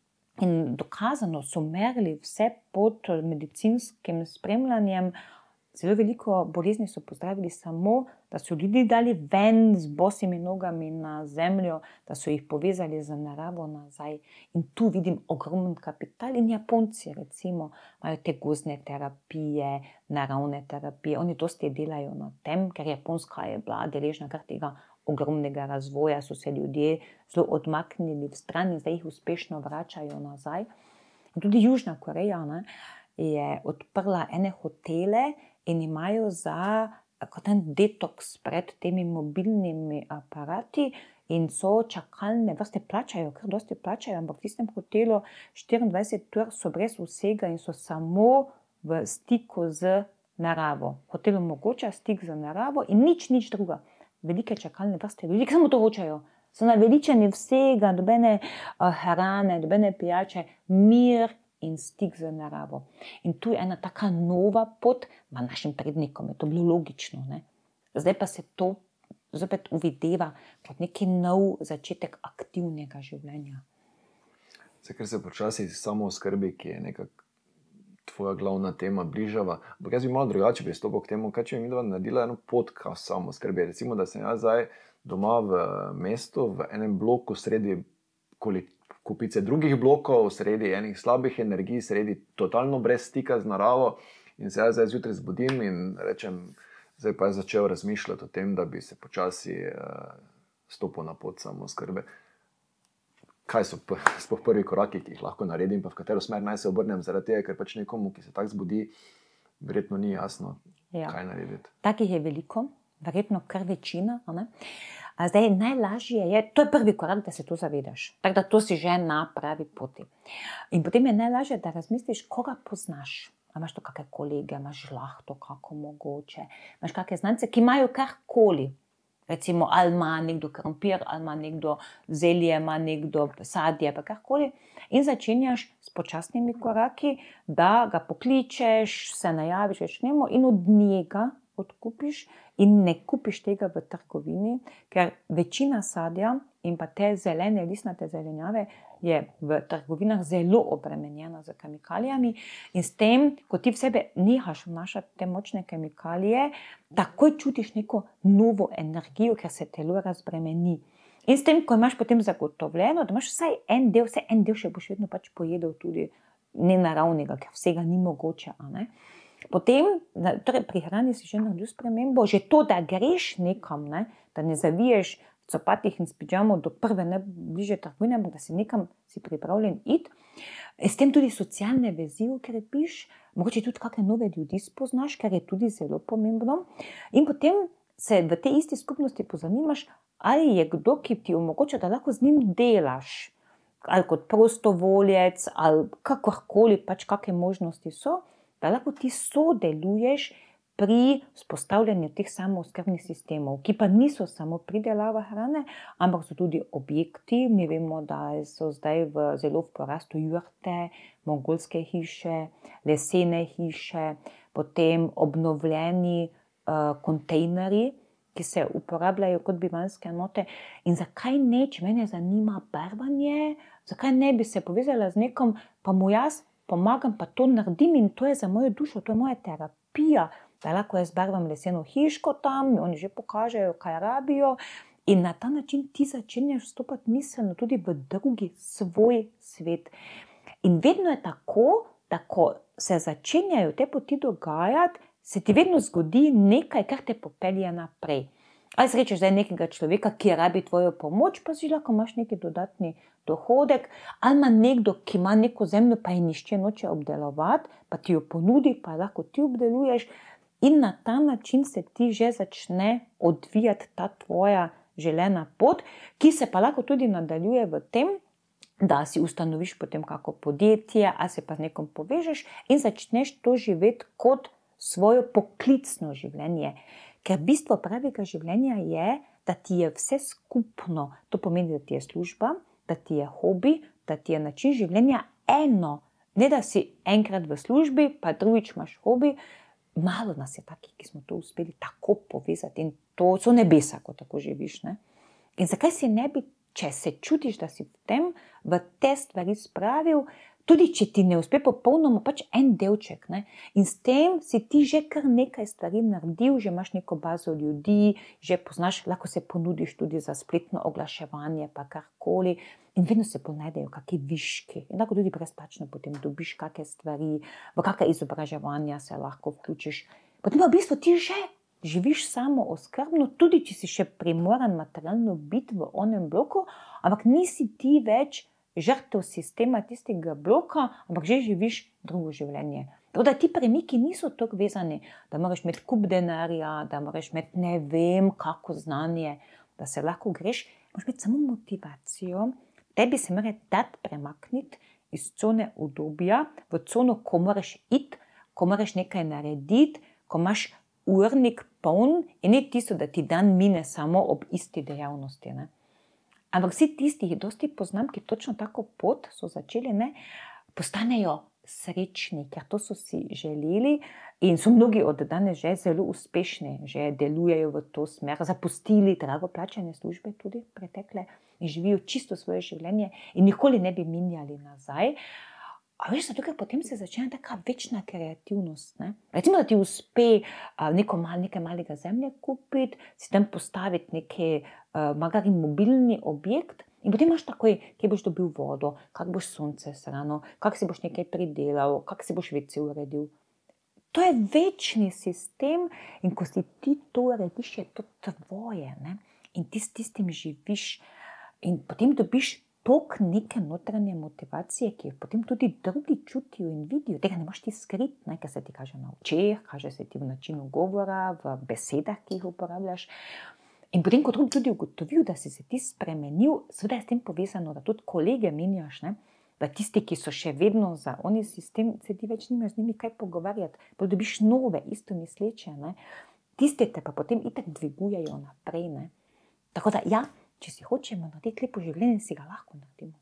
in dokazano so merili vse pod medicinskim spremljanjem. Zelo veliko bolezni so pozdravili samo, da so ljudi dali ven z bosimi nogami na zemljo, da so jih povezali z naravo nazaj. In tu vidim ogromen kapital. In Japonci recimo imajo te gozdne terapije, naravne terapije. Oni dosti delajo na tem, ker Japonska je bila deležna kar tega ogromnega razvoja, so se ljudje zelo odmaknili v stran in zdaj jih uspešno vračajo nazaj. In tudi Južna Koreja, ne, je odprla ene hotele in imajo za kot en detoks pred temi mobilnimi aparati in so čakalne vrste, plačajo, kar dosti plačajo, ampak v tistem hotelu 24 ur so brez vsega in so samo v stiku z naravo. Hotel omogoča stik z naravo in nič druga. Velike čakalne vrste ljudi, ki samo to hočejo. So naveličeni vsega, nobene hrane, nobene pijače, mir in stik z naravo. In tu je ena taka nova pot, našim prednikom je to bilo logično. Ne? Zdaj pa se to zopet uvideva kot neki nov začetek aktivnega življenja. Ker se počasi samooskrbi, ki je nekako tvoja glavna tema, bližava. Ampak jaz bi malo drugače pristopil k temu, kaj če bi midva naredila eno podcast samooskrbi. Recimo, da sem jaz zdaj doma v mestu, v enem bloku sredi kupice drugih blokov, sredi enih slabih energij, sredi totalno brez stika z naravo in se jaz zdaj zjutraj zbudim in rečem, zdaj pa je začel razmišljati o tem, da bi se počasi stopil na pot samooskrbe. Kaj so prvi koraki, ki jih lahko naredim, pa v katero smer naj se obrnem, zaradi tega, ker pač nekomu, ki se tako zbudi, verjetno ni jasno, kaj narediti. Takih je veliko, verjetno kar večina, ne? A zdaj najlažje je, to je prvi korak, da se to zavedaš. Tako da to si že na pravi poti. In potem je najlažje, da razmisliš, koga poznaš. A imaš to kakšne kolege, imaš žlahto, kako mogoče, imaš kakšne znance, ki imajo karkoli. Recimo, ali ima nekdo krompir, ali ima nekdo zelje, ima nekdo sadje, pa karkoli. In začenjaš s počasnimi koraki, da ga pokličeš, se najaviš več njemu in od njega odkupiš in ne kupiš tega v trgovini, ker večina sadja in pa te zelene, listnate zelenjave je v trgovinah zelo obremenjena z kemikalijami in s tem, ko ti v sebe nehaš vnašati te močne kemikalije, takoj čutiš neko novo energijo, ker se telo razbremeni. In s tem, ko imaš potem zagotovljeno, da imaš vsaj en del še boš vedno pač pojedel tudi nenaravnega, ker vsega ni mogoče, a ne? Potem, torej pri hrani si že naredil spremembo, že to, da greš nekam, ne, da ne zaviješ v copatih in s pidžamo do prve najbližje trgovine, ampak da si nekam si pripravljen iti. S tem tudi socialne vezi ukrepiš, mogoče tudi kakšne nove ljudi spoznaš, kar je tudi zelo pomembno. In potem se v tej isti skupnosti pozanimaš, ali je kdo, ki ti omogoča, da lahko z njim delaš, ali kot prostovoljec, ali kakorkoli, pač kakšne možnosti so, da lahko ti sodeluješ pri vzpostavljanju teh samooskrbnih sistemov, ki pa niso samo pridelava hrane, ampak so tudi objekti. Mi vemo, da so zdaj zelo v porastu jurte, mongolske hiše, lesene hiše, potem obnovljeni kontejnerji, ki se uporabljajo kot bivanjske enote. In zakaj ne, če mene zanima barvanje, zakaj ne bi se povezala z nekom, pa mu jaz pomagam, pa to naredim in to je za mojo dušo, to je moja terapija, da lahko jaz barvam leseno hiško tam, oni že pokažejo, kaj rabijo in na ta način ti začenjaš vstopati miselno tudi v drugi svoj svet. In vedno je tako, da ko se začenjajo te poti dogajati, se ti vedno zgodi nekaj, kar te popelje naprej. Ali srečaš zdaj nekega človeka, ki rabi tvojo pomoč, pa si lahko imaš neki dodatni dohodek, ali ima nekdo, ki ima neko zemljo, pa je nišče noče obdelovati, pa ti jo ponudi, pa lahko ti obdeluješ. In na ta način se ti že začne odvijati ta tvoja želena pot, ki se pa lahko tudi nadaljuje v tem, da si ustanoviš potem kako podjetje, ali se pa z nekom povežeš in začneš to živeti kot svojo poklicno življenje. Ker bistvo pravega življenja je, da ti je vse skupno. To pomeni, da ti je služba, da ti je hobi, da ti je način življenja eno. Ne, da si enkrat v službi, pa drugič imaš hobi. Malo nas je takih, ki smo to uspeli tako povezati in to so nebesa, ko tako živiš. Ne? In zakaj si ne bi, če se čutiš, da si v te stvari spravil, tudi če ti ne uspe popolnoma, pač en delček. Ne? In s tem si ti že kar nekaj stvari naredil, že imaš neko bazo ljudi, že poznaš, lahko se ponudiš tudi za spletno oglaševanje, pa karkoli. In vedno se ponajdejo kakšni viški. In lahko tudi brezplačno potem dobiš kakšne stvari, v kakšne izobraževanja se lahko vključiš. Potem pa v bistvu ti že živiš samo oskrbno, tudi če si še primoran materialno biti v onem bloku, ampak nisi ti več žrtev sistema tistega bloka, ampak že živiš drugo življenje. Tako da ti premiki niso tako vezani, da moraš imeti kup denarja, da moraš imeti ne vem kako znanje, da se lahko greš, moraš imeti samo motivacijo. Tebi se mora dati premakniti iz cone udobja v cono, ko moraš iti, ko moraš nekaj narediti, ko imaš urnik poln in ne tisto, da ti dan mine samo ob isti dejavnosti. Ne? Ampak vsi tisti, ki dosti poznam, ki točno tako pot so začeli, ne, postanejo srečni, ker to so si želeli in so mnogi od danes že zelo uspešni, že delujejo v to smer, zapustili drago plačane službe tudi pretekle in živijo čisto svoje življenje in nikoli ne bi minjali nazaj. A veš, zato ker potem se začne taka večna kreativnost. Ne? Recimo, da ti uspe nekaj malega zemlje kupiti, si tam postaviti neki magari mobilni objekt in potem imaš takoj, kje boš dobil vodo, kak boš sonce srano, kak si boš nekaj pridelal, kak si boš WC uredil. To je večni sistem in ko si ti to urediš, je to tvoje. Ne? In ti s tistim živiš in potem dobiš tok neke notranje motivacije, ki jo potem tudi drugi čutijo in vidijo. Tega ne moš ti skriti, ne? Ker se ti kaže na očeh, kaže se ti v načinu govora, v besedah, ki jih uporabljaš. In potem, ko drugi tudi ugotovil, da si se ti spremenil, seveda je s tem povezano, da tudi kolege menjaš, ne? Da tisti, ki so še vedno za oni sistem, se ti več nimaš z njimi kaj pogovarjati, pa dobiš nove, isto misleče, ne? Tiste te pa potem itak dvigujejo naprej, ne? Tako da, ja, če si hočemo narediti lepo življenje, si ga lahko naredimo.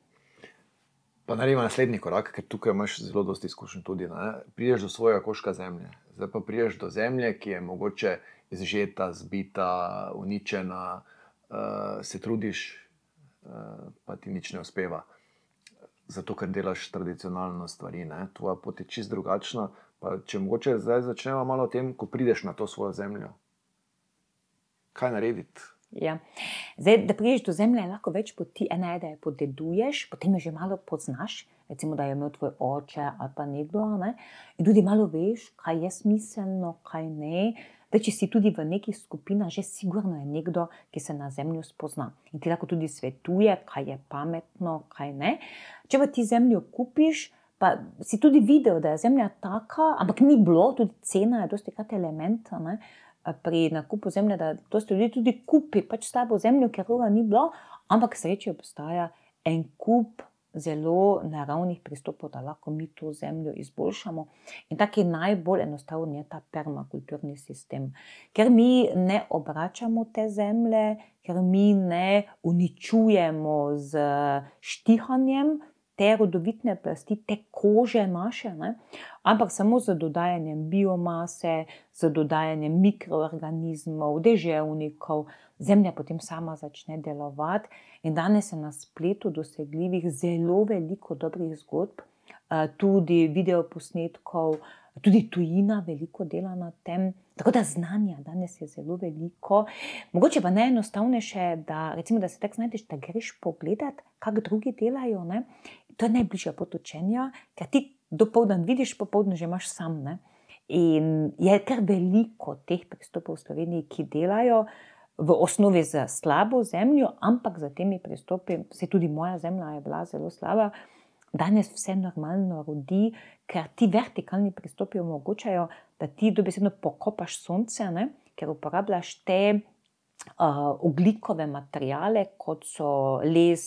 Pa naredimo naslednji korak, ker tukaj imaš zelo dosti izkušenj tudi. Ne? Prideš do svojega koška zemlje. Zdaj pa prideš do zemlje, ki je mogoče izžeta, zbita, uničena, se trudiš, pa ti nič ne uspeva. Zato, ker delaš tradicionalno stvari. Ne? Tvoja pot je čisto drugačna. Pa če mogoče zdaj začnemo malo o tem, ko prideš na to svojo zemljo. Kaj narediti? Ja. Zdaj, da prideš do zemlje, je lahko več poti. Ena je, da jo podeduješ, potem jo že malo poznaš, recimo, da je imel tvoj oče ali pa nekdo, ne? In tudi malo veš, kaj je smiselno, kaj ne. Da, če si tudi v nekih skupinah, že sigurno je nekdo, ki se na zemljo spozna. In ti lahko tudi svetuje, kaj je pametno, kaj ne. Če pa ti zemljo kupiš, pa si tudi videl, da je zemlja taka, ampak ni bilo, tudi cena je dosti krat element, ne? Pri nakupu zemlje, da dosti ljudi tudi kupi pač slabo zemljo, ker roga ni bilo, ampak sreče obstaja en kup zelo naravnih pristopov, da lahko mi to zemljo izboljšamo. In taki najbolj enostaven je ta permakulturni sistem. Ker mi ne obračamo te zemlje, ker mi ne uničujemo z štihanjem te rodovitne plasti, te kože naše, ne? Ampak samo z dodajanjem biomase, z dodajanjem mikroorganizmov, deževnikov, zemlja potem sama začne delovati. In danes je na spletu dosegljivih zelo veliko dobrih zgodb, tudi videoposnetkov, tudi tujina veliko dela na tem. Tako da znanja danes je zelo veliko. Mogoče pa najenostavnejše, da recimo, da se tako znajdeš, da greš pogledat, kako drugi delajo, ne? To je najbližja pot učenja, ker ti dopoldan vidiš, popoldan že imaš sam, ne? In je kar veliko teh pristopov v Sloveniji, ki delajo v osnovi za slabo zemljo, ampak za temi pristopi, se tudi moja zemlja je bila zelo slaba, danes vse normalno rodi, ker ti vertikalni pristopi omogočajo, da ti dobesedno pokopaš sonce, ne? Ker uporabljaš te ogljikove materiale, kot so les,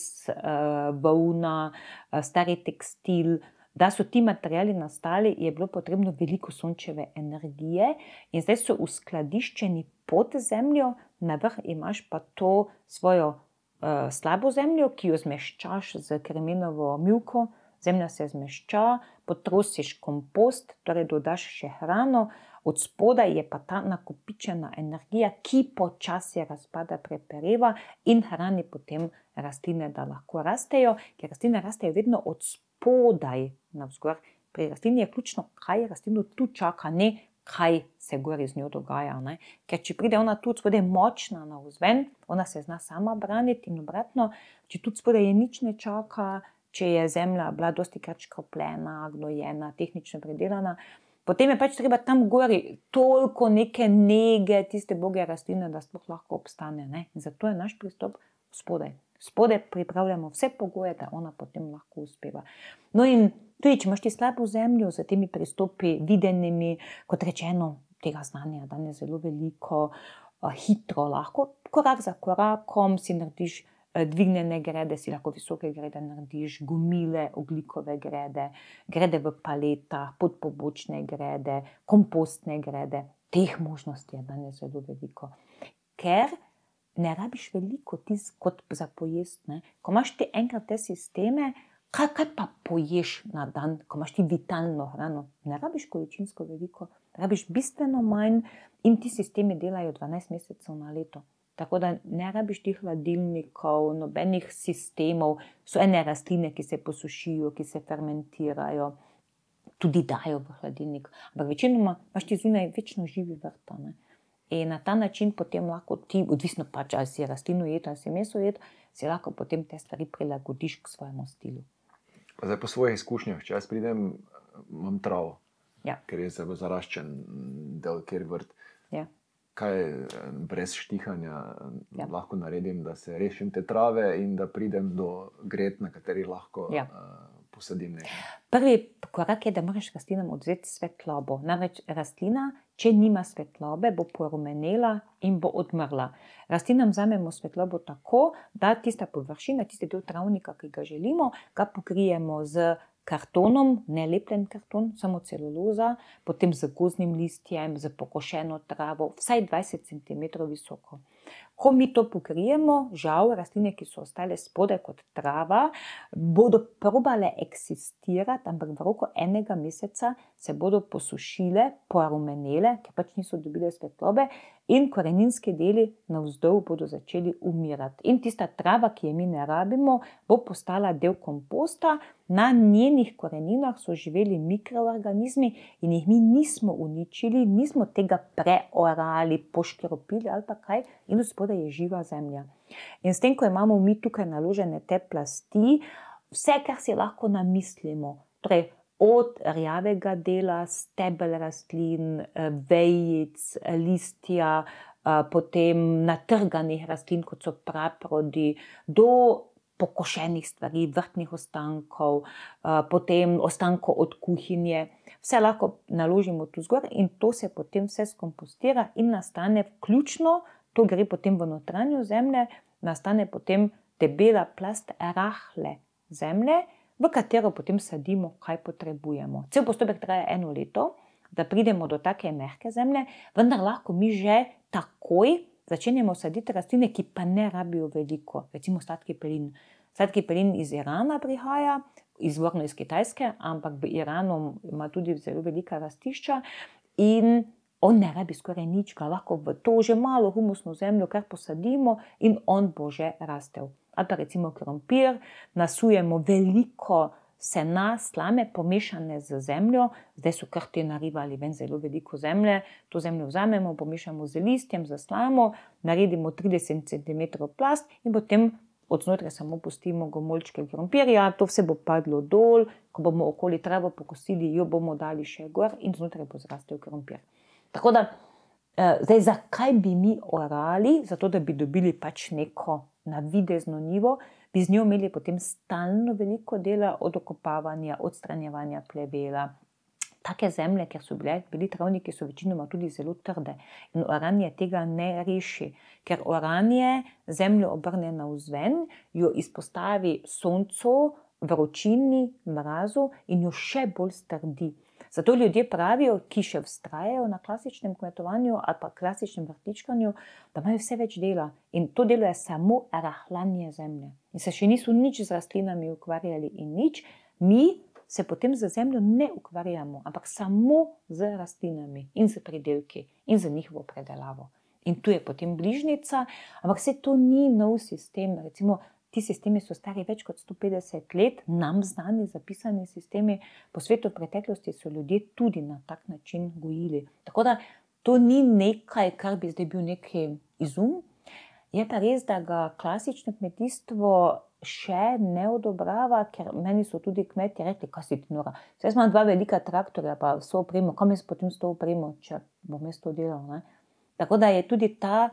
volna, stari tekstil. Da so ti materiali nastali, je bilo potrebno veliko sončeve energije in zdaj so uskladiščeni pod zemljo, na vrh imaš pa to svojo slabo zemljo, ki jo zmeščaš z kremenovo mivko, zemlja se zmešča, potrosiš kompost, torej dodaš še hrano, od spodaj je pa ta nakopičena energija, ki počasi razpada, prepereva in hrani potem rastline, da lahko rastejo, ker rastline rastejo vedno od spodaj navzgor. Pri rastlini je ključno, kaj rastlino tu čaka, ne kaj se gori z njo dogaja, ne? Ker če pride ona tu spodaj močna navzven, ona se zna sama braniti in obratno, če tu spodaj je nič ne čaka, če je zemlja bila dosti krat škropljena, gnojena, tehnično predelana, potem je pač treba tam gori toliko neke nege, tiste boge rastline, da sploh lahko obstane, ne? In zato je naš pristop spodaj. Spodaj pripravljamo vse pogoje, da ona potem lahko uspeva. No in tudi, če imaš ti slabo zemljo z temi pristopi videnimi, kot rečeno, tega znanja danes zelo veliko, hitro lahko, korak za korakom si narediš dvignjene grede, si lahko visoke grede narediš, gomile, ogljikove grede, grede v paletah, podpobočne grede, kompostne grede. Teh možnosti je danes zelo veliko. Ker ne rabiš veliko kot za pojest, ne? Ko imaš ti enkrat te sisteme, kaj pa poješ na dan, ko imaš ti vitalno hrano? Ne rabiš količinsko veliko, rabiš bistveno manj in ti sistemi delajo 12 mesecev na leto. Tako da ne rabiš tih hladilnikov, nobenih sistemov, so ene rastline, ki se posušijo, ki se fermentirajo, tudi dajo v hladilnik. Ampak večinoma imaš ti zunaj večno živi vrta, ne? In na ta način potem lahko ti, odvisno pač, ali si rastlino jed, ali si meso jed, si lahko potem te stvari prilagodiš k svojemu stilu. Zdaj po svojih izkušnjah, če jaz pridem, imam travo, Ja. ker je zelo zaraščen del, kjer vrt. Ja. Kaj brez štihanja Ja. lahko naredim, da se rešim te trave in da pridem do gred, na katerih lahko Ja. posadim nekaj? Prvi korak je, da moraš rastlinam odvzeti svetlobo. Namreč rastlina, če nima svetlobe, bo porumenela in bo odmrla. Rastlinam vzamemo svetlobo tako, da tista površina, tisti del travnika, ki ga želimo, ga pokrijemo z kartonom, ne lepljen karton, samo celuloza, potem z gozdnim listjem, z pokošeno travo, vsaj 20 cm visoko. Ko mi to pokrijemo, žal, rastline, ki so ostale spodaj kot trava, bodo probale eksistirati, ampak v roku enega meseca se bodo posušile, porumenele, ker pač niso dobile svetlobe, in koreninski deli navzdol bodo začeli umirati. In tista trava, ki je mi ne rabimo, bo postala del komposta, na njenih koreninah so živeli mikroorganizmi in jih mi nismo uničili, nismo tega preorali, poškropili ali pa kaj, in spodaj je živa zemlja. In s tem, ko imamo mi tukaj naložene te plasti, vse, kar si lahko namislimo, torej od rjavega dela, stebel rastlin, vejic, listja, potem natrganih rastlin, kot so praprodi, do pokošenih stvari, vrtnih ostankov, potem ostankov od kuhinje. Vse lahko naložimo tu zgor in to se potem vse skompostira in nastane vključno, to gre potem v notranjo zemlje, nastane potem debela plast rahle zemlje, v katero potem sadimo, kaj potrebujemo. Cel postopek traja 1 leto, da pridemo do take mehke zemlje, vendar lahko mi že takoj začenjamo saditi rastline, ki pa ne rabijo veliko. Recimo sladki pelin. Sladki pelin iz Irana prihaja, izvorno iz Kitajske, ampak v Iranu ima tudi zelo velika rastišča in on ne rabi skoraj nič, ga lahko v to že malo humusno zemljo kar posadimo in on bo že rastel. Ali pa recimo krompir, nasujemo veliko sena, slame, pomešane z zemljo, zdaj so kar te narivali ven zelo veliko zemlje, to zemljo vzamemo, pomešamo z listjem, z slamo, naredimo 30 cm plast in potem od znotraj samo pustimo gomoljčke krompirja, to vse bo padlo dol, ko bomo okoli travo pokosili, jo bomo dali še gor in znotraj bo zrastel krompir. Tako da, zdaj, zakaj bi mi orali? Zato, da bi dobili pač neko navidezno njivo, bi z njo imeli potem stalno veliko dela od okopavanja, odstranjevanja plevela. Take zemlje, ker so bili travniki, so večinoma tudi zelo trde in oranje tega ne reši, ker oranje zemljo obrne navzven, jo izpostavi soncu, vročini, mrazu in jo še bolj strdi. Zato ljudje pravijo, ki še vztrajajo na klasičnem kmetovanju ali pa klasičnem vrtičkanju, da imajo vse več dela. In to delo je samo rahljanje zemlje. In se še niso nič z rastlinami ukvarjali in nič. Mi se potem z zemljo ne ukvarjamo, ampak samo z rastlinami in z pridelki in z njihovo predelavo. In tu je potem bližnjica, ampak vse to ni nov sistem. Recimo, ti sistemi so stari več kot 150 let, nam znani zapisani sistemi, po svetu v preteklosti so ljudje tudi na tak način gojili. Tako da to ni nekaj, kar bi zdaj bil neki izum. Je pa res, da ga klasično kmetijstvo še ne odobrava, ker meni so tudi kmetje rekli, kaj si ti nora. Jaz imam 2 velika traktorja, pa vso opremo, kam jaz potem s to opremo, če bom jaz to delal, ne? Tako da je tudi ta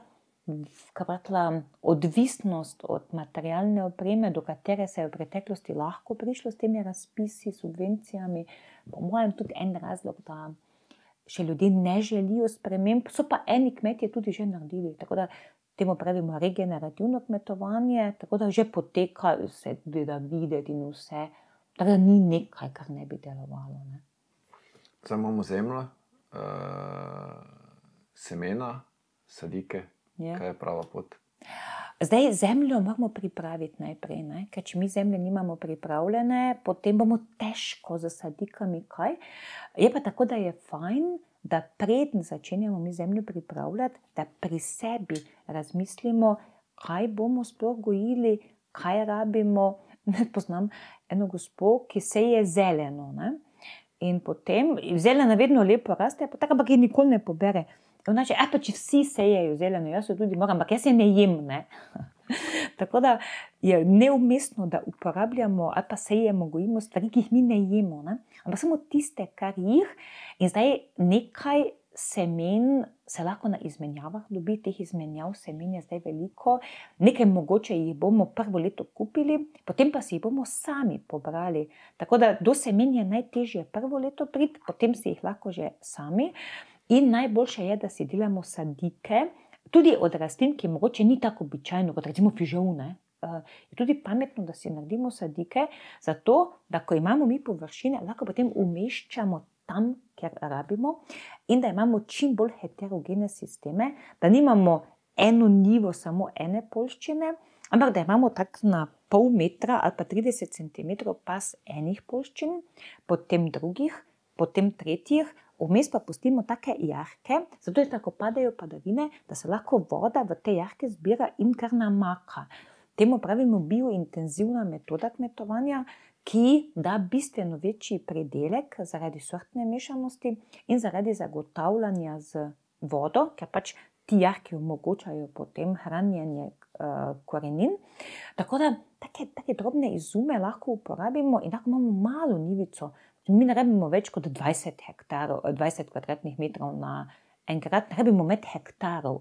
odvisnost od materialne opreme, do katere se je v preteklosti lahko prišlo s temi razpisi, subvencijami, po mojem tudi en razlog, da še ljudje ne želijo sprememb, so pa eni kmetje tudi že naredili, tako da temu pravimo regenerativno kmetovanje, tako da že poteka, se da videti in vse, tako da ni nekaj, kar ne bi delovalo. Ne? Zdaj imamo zemljo, semena, sadike. Kaj je prava pot? Zdaj zemljo moramo pripraviti najprej, ne? Ker če mi zemlje nimamo pripravljene, potem bomo težko z sadikami kaj. Je pa tako, da je fajn, da preden začenjamo mi zemljo pripravljati, da pri sebi razmislimo, kaj bomo sploh gojili, kaj rabimo. Poznam eno gospo, ki seje zeleno, ne? In potem zelena vedno lepo raste, ampak je nikoli ne pobere. Ona reče, pa če vsi sejejo zeleno, jaz jo tudi moram, ampak jaz je ne jem, ne. Tako da je neumestno, da uporabljamo ali pa sejemo, gojimo stvari, ki jih mi ne jemo, ne. Ampak samo tiste, kar jih. In zdaj nekaj semen se lahko na izmenjavah dobi, teh izmenjav semen je zdaj veliko. Nekaj mogoče jih bomo prvo leto kupili, potem pa si jih bomo sami pobrali. Tako da do semen je najtežje prvo leto priti, potem si jih lahko že sami. In najboljše je, da si delamo sadike, tudi od rastlin, ki mogoče ni tako običajno, kot recimo fižol, ne. Je tudi pametno, da si naredimo sadike, zato, da ko imamo mi površine, lahko potem umeščamo tam, kjer rabimo in da imamo čim bolj heterogene sisteme, da nimamo eno njivo, samo ene poljščine, ampak da imamo tak na pol metra ali pa 30 cm pas enih poljščin, potem drugih, potem tretjih, vmes pa pustimo take jarke, zato je tako padajo padavine, da se lahko voda v te jarke zbira in kar namaka. Temu pravimo biointenzivna metoda kmetovanja, ki da bistveno večji pridelek zaradi sortne mešanosti in zaradi zagotavljanja z vodo, ker pač ti jarki omogočajo potem hranjenje korenin. Tako da take drobne izume lahko uporabimo in lahko imamo malo njivico. Mi ne rabimo več kot 20 kvadratnih metrov na enkrat, ne rabimo med hektarov.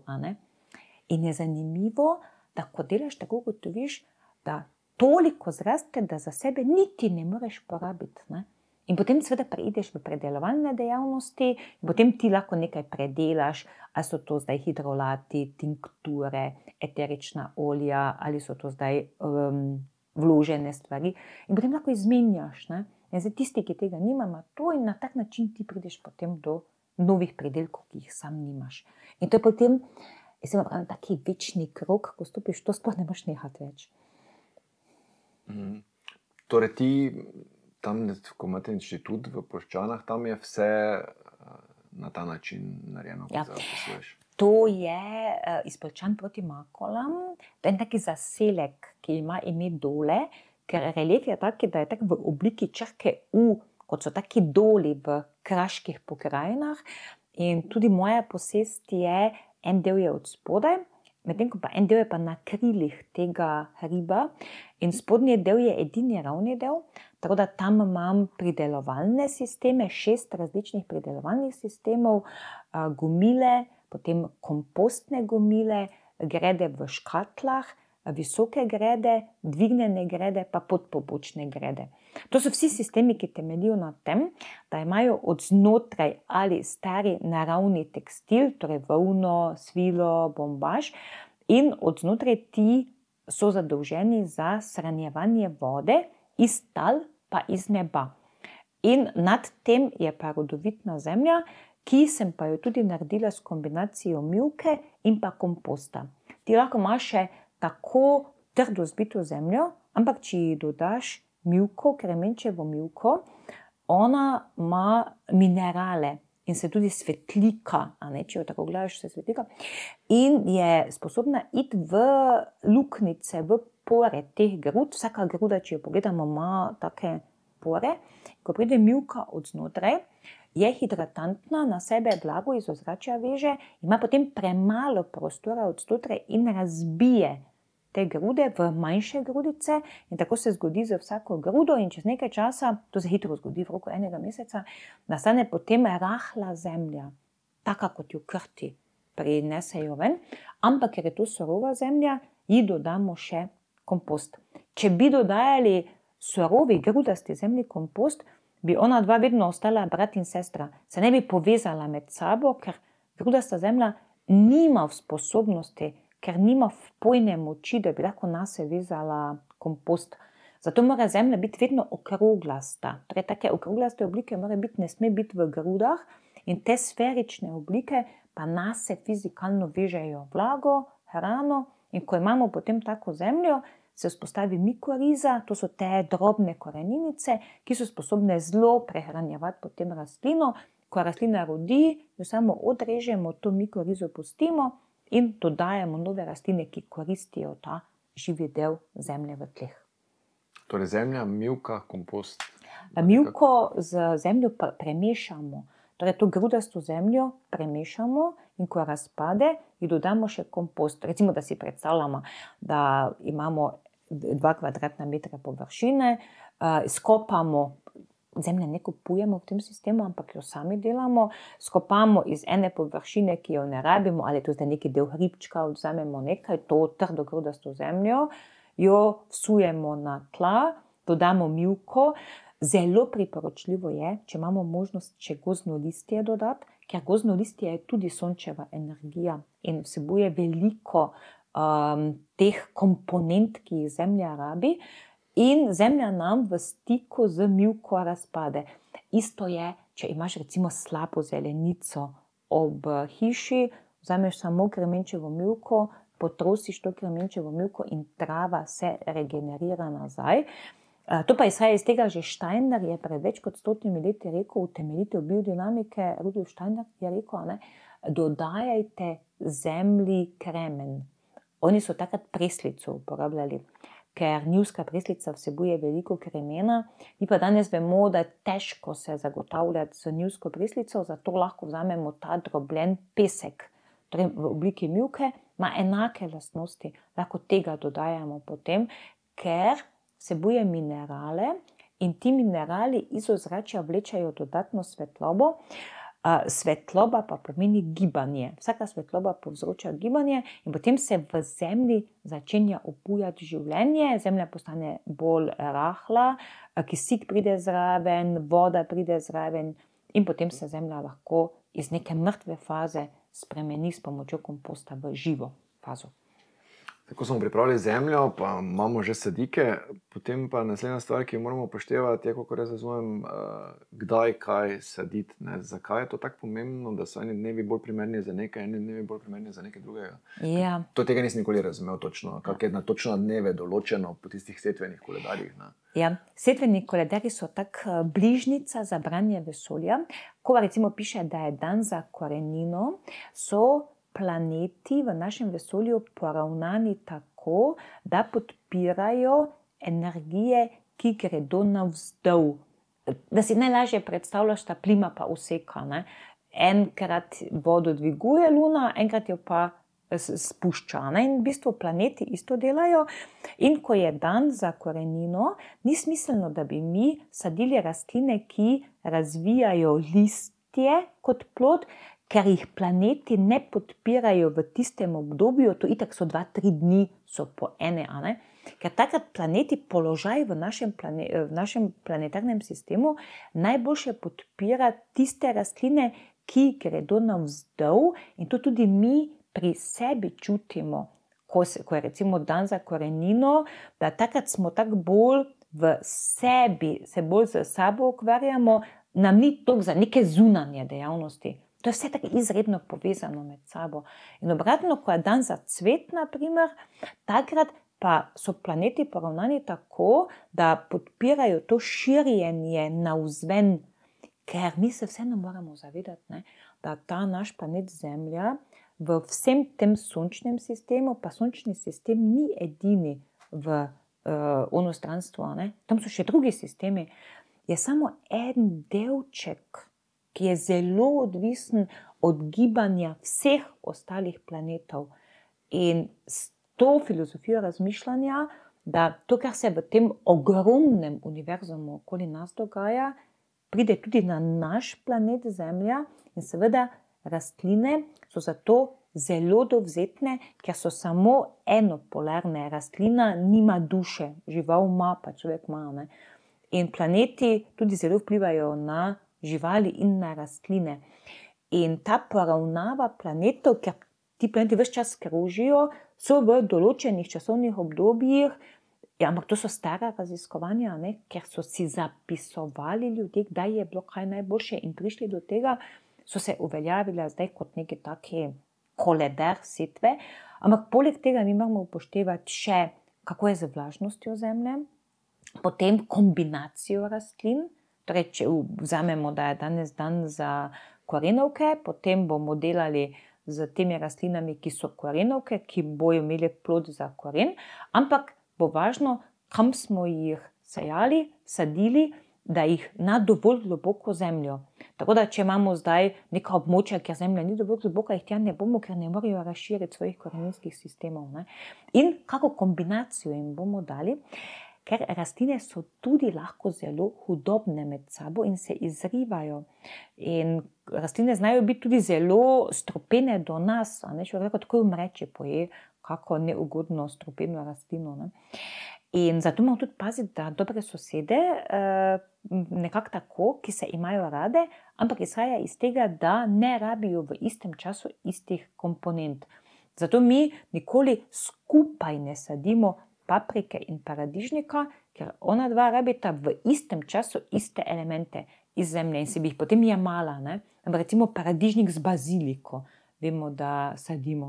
In je zanimivo, da ko delaš tako, gotoviš, da toliko zraste, da za sebe niti ne moreš porabiti. Ne? In potem seveda preideš v predelovalne dejavnosti, in potem ti lahko nekaj predelaš, ali so to zdaj hidrolati, tinkture, eterična olja, ali so to zdaj vložene stvari in potem lahko izmenjaš. Ne? In zdaj tisti, ki tega nima, ima to in na tak način ti prideš potem do novih pridelkov, ki jih sam nimaš. In to je potem, jaz sem pravim, taki večni krog, ko stopiš, to sploh ne boš nehati več. Torej ti, tam, ko imate inštitut v Poščanah, tam je vse na ta način narejeno, kot zaposluješ. To je izpočan proti Makolam, to je en taki zaselek, ki ima ime Dole, ker relief je taki, da je tak v obliki črke U, kot so taki doli v kraških pokrajinah. In tudi moja posest je, en del je od spodaj, medtem ko pa en del je pa na krilih tega hriba. In spodnji del je edini ravni del, tako da tam imam pridelovalne sisteme, 6 različnih pridelovalnih sistemov, gomile, potem kompostne gomile, grede v škatlah, visoke grede, dvignjene grede, pa podpobočne grede. To so vsi sistemi, ki temeljijo na tem, da imajo od znotraj ali stari naravni tekstil, torej volno, svilo, bombaž, in od znotraj ti so zadolženi za shranjevanje vode iz tal pa iz neba. In nad tem je pa rodovitna zemlja, ki sem pa jo tudi naredila s kombinacijo mivke in pa komposta. Ti lahko imaš še tako trdo zbito zemljo, ampak če ji dodaš mivko, kremenčevo mivko, ona ima minerale in se tudi svetlika, a ne, če jo tako gledaš, se svetlika, in je sposobna iti v luknjice, v pore teh grud. Vsaka gruda, če jo pogledamo, ima take pore. Ko pride mivka od znotraj, je hidratantna, na sebe blago iz ozračja veže, ima potem premalo prostora od znotraj in razbije te grude v manjše grudice in tako se zgodi za vsako grudo in čez nekaj časa, to se hitro zgodi v roku enega meseca, nastane potem rahla zemlja, taka kot jo krti prinesejo ven, ampak ker je to surova zemlja, ji dodamo še kompost. Če bi dodajali surovi grudasti zemlji kompost, bi ona dva vedno ostala brat in sestra, se ne bi povezala med sabo, ker grudasta zemlja nima v sposobnosti, ker nima vpojne moči, da bi lahko nase vezala kompost. Zato mora zemlja biti vedno okroglasta. Torej, take okroglaste oblike mora biti, ne sme biti v grudah in te sferične oblike pa nase fizikalno vežejo vlago, hrano in ko imamo potem tako zemljo, se vzpostavi mikoriza, to so te drobne koreninice, ki so sposobne zelo prehranjevati potem rastlino. Ko rastlina rodi, jo samo odrežemo, to mikorizo pustimo in dodajamo nove rastline, ki koristijo ta živi del zemlje v tleh. Torej zemlja, mivka, kompost. Mivko z zemljo premešamo. Torej to grudasto zemljo premešamo in ko razpade, ji dodamo še kompost. Recimo, da si predstavljamo, da imamo 2 kvadratna metra površine, skopamo, zemlje ne kupujemo v tem sistemu, ampak jo sami delamo, skopamo iz ene površine, ki jo ne rabimo, ali to zdaj neki del hribčka, vzamemo nekaj, to trdo grudasto zemljo, jo vsujemo na tla, dodamo mivko. Zelo priporočljivo je, če imamo možnost še gozdno listje dodati, ker gozdno listje je tudi sončeva energija in vsebuje veliko teh komponent, ki jih zemlja rabi, in zemlja nam v stiku z mivko razpade. Isto je, če imaš recimo slabo zelenico ob hiši, vzameš samo kremenčevo mivko, potrosiš to kremenčevo mivko in trava se regenerira nazaj. To pa izhaja iz tega, že Steiner je pred več kot 100 leti rekel, utemeljitev biodinamike, Rudolf Steiner je rekel, ne, dodajajte zemlji kremen. Oni so takrat preslico uporabljali, ker njivska preslica vsebuje veliko kremena. Mi pa danes vemo, da je težko se zagotavljati z njivsko preslico, zato lahko vzamemo ta drobljen pesek, torej v obliki mivke, ima enake lastnosti, lahko tega dodajamo potem, ker vsebuje minerale in ti minerali iz ozračja vlečajo dodatno svetlobo. Svetloba pa pomeni gibanje. Vsaka svetloba povzroča gibanje in potem se v zemlji začenja obujati življenje, zemlja postane bolj rahla, kisik pride zraven, voda pride zraven in potem se zemlja lahko iz neke mrtve faze spremeni s pomočjo komposta v živo fazo. Ko smo pripravili zemljo, pa imamo že sadike, potem pa naslednja stvar, ki jo moramo upoštevati, je, kako razumem, kdaj kaj saditi. Zakaj je to tako pomembno, da so eni dnevi bolj primerni za nekaj, eni dnevi bolj primerni za nekaj drugega? Ja. To tega nisem nikoli razumel točno, kak je na točno dneve določeno po tistih setvenih koledarjih. Ja, setveni koledarji so tako bližnica za branje vesolja. Ko recimo piše, da je dan za korenino, so planeti v našem vesolju poravnani tako, da podpirajo energije, ki gredo navzdol. Da si najlažje predstavljaš, ta plima pa useka. Enkrat vodo dviguje Luna, enkrat jo pa spušča. In v bistvu planeti isto delajo. In ko je dan za korenino, ni smiselno, da bi mi sadili rastline, ki razvijajo listje kot plod, ker jih planeti ne podpirajo v tistem obdobju, to itak so 2-3 dni, so po ene, ker takrat planeti položaj v našem planetarnem sistemu najboljše podpira tiste rastline, ki gredo navzdol, in to tudi mi pri sebi čutimo, ko je recimo dan za korenino, da takrat smo tako bolj v sebi, se bolj z sabo ukvarjamo, nam ni toliko za neke zunanje dejavnosti. To je vse tako izredno povezano med sabo. In obratno, ko je dan za cvet, naprimer, takrat pa so planeti poravnani tako, da podpirajo to širjenje navzven, ker mi se vseeno moramo zavedati, da ta naš planet Zemlja v vsem tem sončnem sistemu, pa sončni sistem ni edini v onostranstvu, tam so še drugi sistemi, je samo en delček, ki je zelo odvisen od gibanja vseh ostalih planetov. In s to filozofijo razmišljanja, da to, kar se v tem ogromnem univerzumu okoli nas dogaja, pride tudi na naš planet Zemlja, in seveda rastline so zato zelo dovzetne, ker so samo enopolarne. Rastlina nima duše, žival ima, pa človek ima. In planeti tudi zelo vplivajo na živali in na rastline. In ta poravnava planetov, ker ti planeti ves čas krožijo, so v določenih časovnih obdobjih, ampak to so stara raziskovanja, ker so si zapisovali ljudje, kdaj je bilo kaj najboljše in prišli do tega, so se uveljavile zdaj kot neki taki koledar setve. Ampak poleg tega mi moramo upoštevati še, kako je z vlažnostjo zemlje, potem kombinacijo rastlin. Torej, če vzamemo, da je danes dan za korenovke, potem bomo delali z temi rastlinami, ki so korenovke, ki bojo imeli plod za koren, ampak bo važno, kam smo jih sejali, sadili, da jih na dovolj globoko zemljo. Tako da, če imamo zdaj neka območja, kjer zemlja ni dovolj globoka, jih tja ne bomo, ker ne morejo razširiti svojih koreninskih sistemov. In kako kombinacijo jim bomo dali, ker rastline so tudi lahko zelo hudobne med sabo in se izrivajo. In rastline znajo biti tudi zelo stropene do nas. Človek lahko takoj umre, če poje kako neugodno stropeno rastlino. In zato moramo tudi paziti, da dobre sosede nekako tako, ki se imajo rade, ampak izhaja iz tega, da ne rabijo v istem času istih komponent. Zato mi nikoli skupaj ne sadimo paprike in paradižnika, ker ona dva rabita v istem času iste elemente iz zemlje in si bi jih potem jemala. Recimo paradižnik z baziliko, vemo, da sadimo.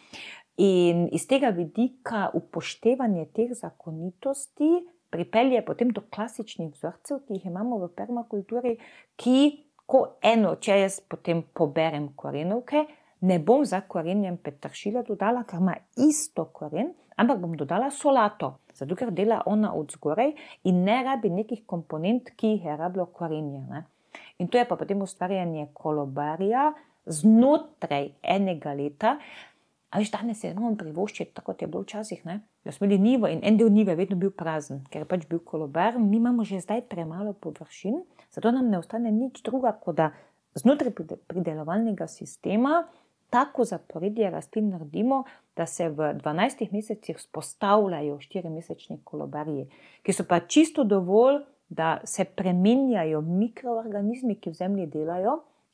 In iz tega vidika upoštevanje teh zakonitosti pripelje potem do klasičnih vzorcev, ki jih imamo v permakulturi, ki, če jaz potem poberem korenovke, ne bom za korenjem peteršilja dodala, ker ima isto koren, ampak bom dodala solato, zato ker dela ona od zgoraj in ne rabi nekih komponent, ki jih je rabilo korenje. In to je pa potem ustvarjanje kolobarja znotraj enega leta. A veš, danes se ne moramo privoščiti, tako kot je bilo včasih, da smo imeli njivo in en del njive vedno bil prazen, ker je pač bil kolobar. Mi imamo že zdaj premalo površin, zato nam ne ostane nič druga, kot da znotraj pridelovalnega sistema tako zaporedje rastlin naredimo, da se v 12 mesecih spostavljajo 4-mesečni kolobarji, ki so pa čisto dovolj, da se premenjajo mikroorganizmi, ki v zemlji delajo,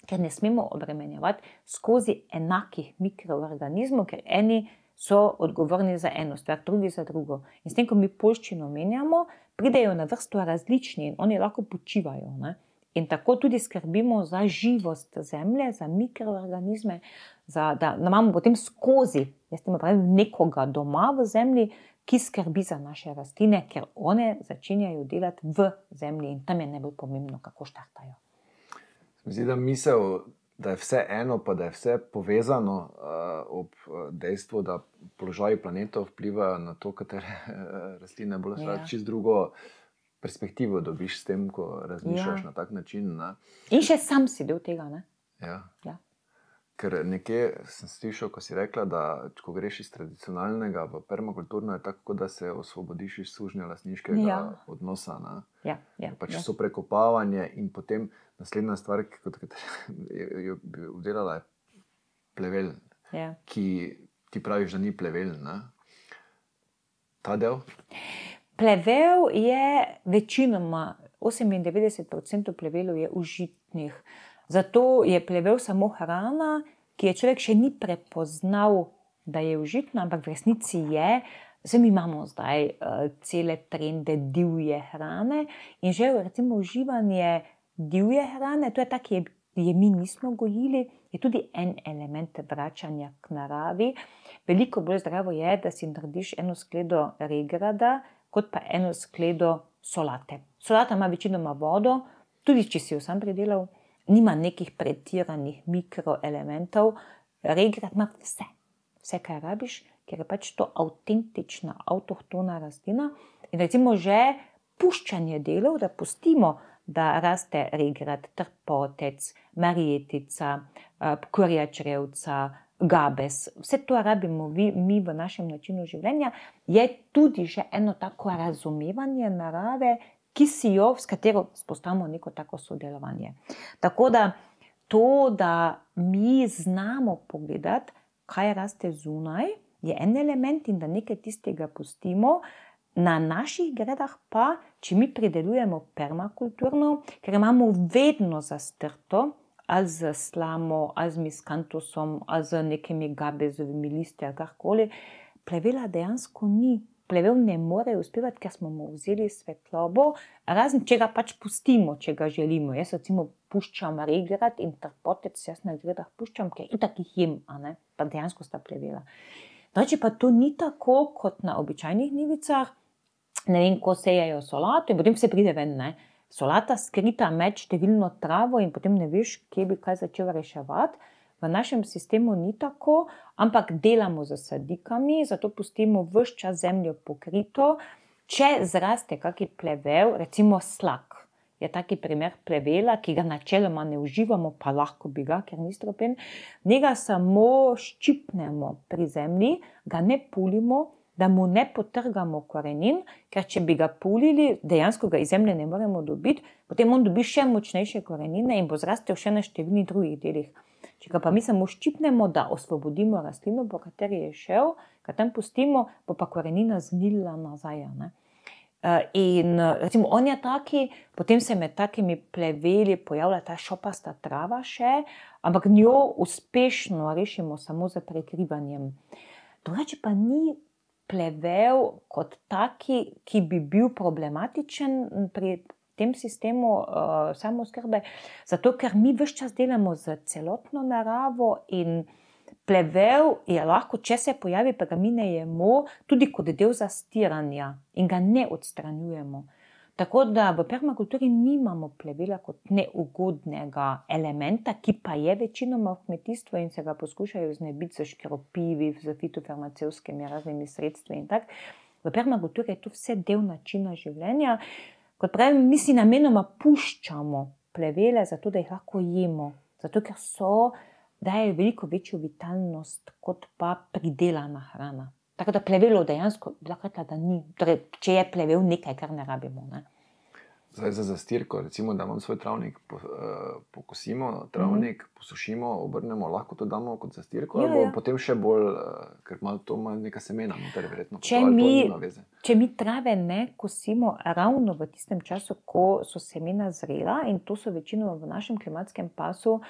ker ne smemo obremenjevati skozi enakih mikroorganizmov, ker eni so odgovorni za eno stvar, drugi za drugo. In s tem, ko mi poljščino menjamo, pridejo na vrsto različni in oni lahko počivajo. Ne? In tako tudi skrbimo za živost zemlje, za mikroorganizme, da imamo potem skozi, jaz temu pravim, nekoga doma v zemlji, ki skrbi za naše rastline, ker one začenjajo delati v zemlji in tam je najbolj pomembno, kako štartajo. Zdi se, da misel, da je vse eno, pa da je vse povezano ob dejstvu, da položaji planetov vplivajo na to, katere rastline bolj čisto drugo perspektivo dobiš s tem, ko razmišljaš na tak način. Ne? In še sam si del tega, ne? Ja. Ja. Ker nekje sem slišal, ko si rekla, da ko greš iz tradicionalnega v permakulturno, je tako, da se osvobodiš iz sužnja lastniškega odnosa. Ja. So prekopavanje in potem naslednja stvar, ki jo bi obdelala, je plevel, ki ti praviš, da ni plevel. Ne? Ta del? Plevel je večinoma, 98% plevelov je užitnih. Zato je plevel samo hrana, ki je človek še ni prepoznal, da je užitna, ampak v resnici je. Zdaj mi imamo zdaj cele trende divje hrane in že recimo uživanje divje hrane, to je tak, ki je mi nismo gojili, je tudi en element vračanja k naravi. Veliko bolj zdravo je, da si narediš eno skledo regrada, kot pa eno skledo solate. Solata ima večinoma vodo, tudi če si jo sam pridelal, nima nekih pretiranih mikroelementov. Regrad ima vse, kar rabiš, ker je pač to avtentična, avtohtona rastlina. In recimo že puščanje delov, da pustimo, da raste regrad, trpotec, marjetica, kurja črevca, gabes. Vse to rabimo mi v našem načinu življenja. Je tudi že eno tako razumevanje narave, s katero spostavimo neko tako sodelovanje. Tako da to, da mi znamo pogledati, kaj raste zunaj, je en element in da nekaj tistega pustimo. Na naših gredah pa, če mi pridelujemo permakulturno, ker imamo vedno zastrto, ali z slamo, ali z miskantusom, ali z nekimi gabezovimi listi, ali karkoli, plevela dejansko ni. Plevel ne more uspevati, ker smo mu vzeli svetlobo, razen če ga pač pustimo, če ga želimo. Jaz recimo puščam regrad in trpotec, jaz na gredah puščam, ker itak jih jem, pa dejansko sta plevela. Če pa to ni tako, kot na običajnih njivicah, ne vem, ko sejajo solato in potem se pride ven, ne. Solata skrita med številno travo in potem ne veš, kje bi kaj začel reševati. V našem sistemu ni tako, ampak delamo z sadikami, zato pustimo ves čas zemljo pokrito. Če zraste kaki plevel, recimo slak, je taki primer plevela, ki ga načeloma ne uživamo, pa lahko bi ga, ker ni stropen. Njega samo ščipnemo pri zemlji, ga ne pulimo, da mu ne potrgamo korenin, ker če bi ga pulili, dejansko ga iz zemlje ne moremo dobiti, potem on dobi še močnejše korenine in bo zrastel še na številnih drugih delih. Če ga pa mi samo ščipnemo, da osvobodimo rastlino, po kateri je šel, ga tam pustimo, bo pa korenina znila nazaj. Ne? In recimo on je taki, potem se med takimi pleveli pojavlja ta šopasta trava še, ampak njo uspešno rešimo samo z prekrivanjem. Drugače pa ni plevel kot taki, ki bi bil problematičen pri tem sistemu samooskrbe, zato ker mi ves čas delamo z celotno naravo in plevel je lahko, če se pojavi, pa ga mi ne jemo, tudi kot del zastiranja in ga ne odstranjujemo. Tako da v permakulturi nimamo plevela kot neugodnega elementa, ki pa je večinoma v kmetijstvu in se ga poskušajo znebiti z škropivi, z fitofarmacevskimi raznimi sredstvi in tak. V permakulturi je to vse del načina življenja. Kot pravim, mi si namenoma puščamo plevele, zato da jih lahko jemo. Zato ker dajejo veliko večjo vitalnost kot pa pridelana hrana. Tako da plevelov dejansko lahko rekla, da ni. Torej, če je plevel nekaj, kar ne rabimo. Ne? Zdaj za zastirko, recimo, da imam svoj travnik, pokosimo travnik, posušimo, obrnemo, lahko to damo kot zastirko, ali potem še bolj, ker to ima neka semena, verjetno, če mi trave ne kosimo ravno v tistem času, ko so semena zrela, in to so večino v našem klimatskem pasu,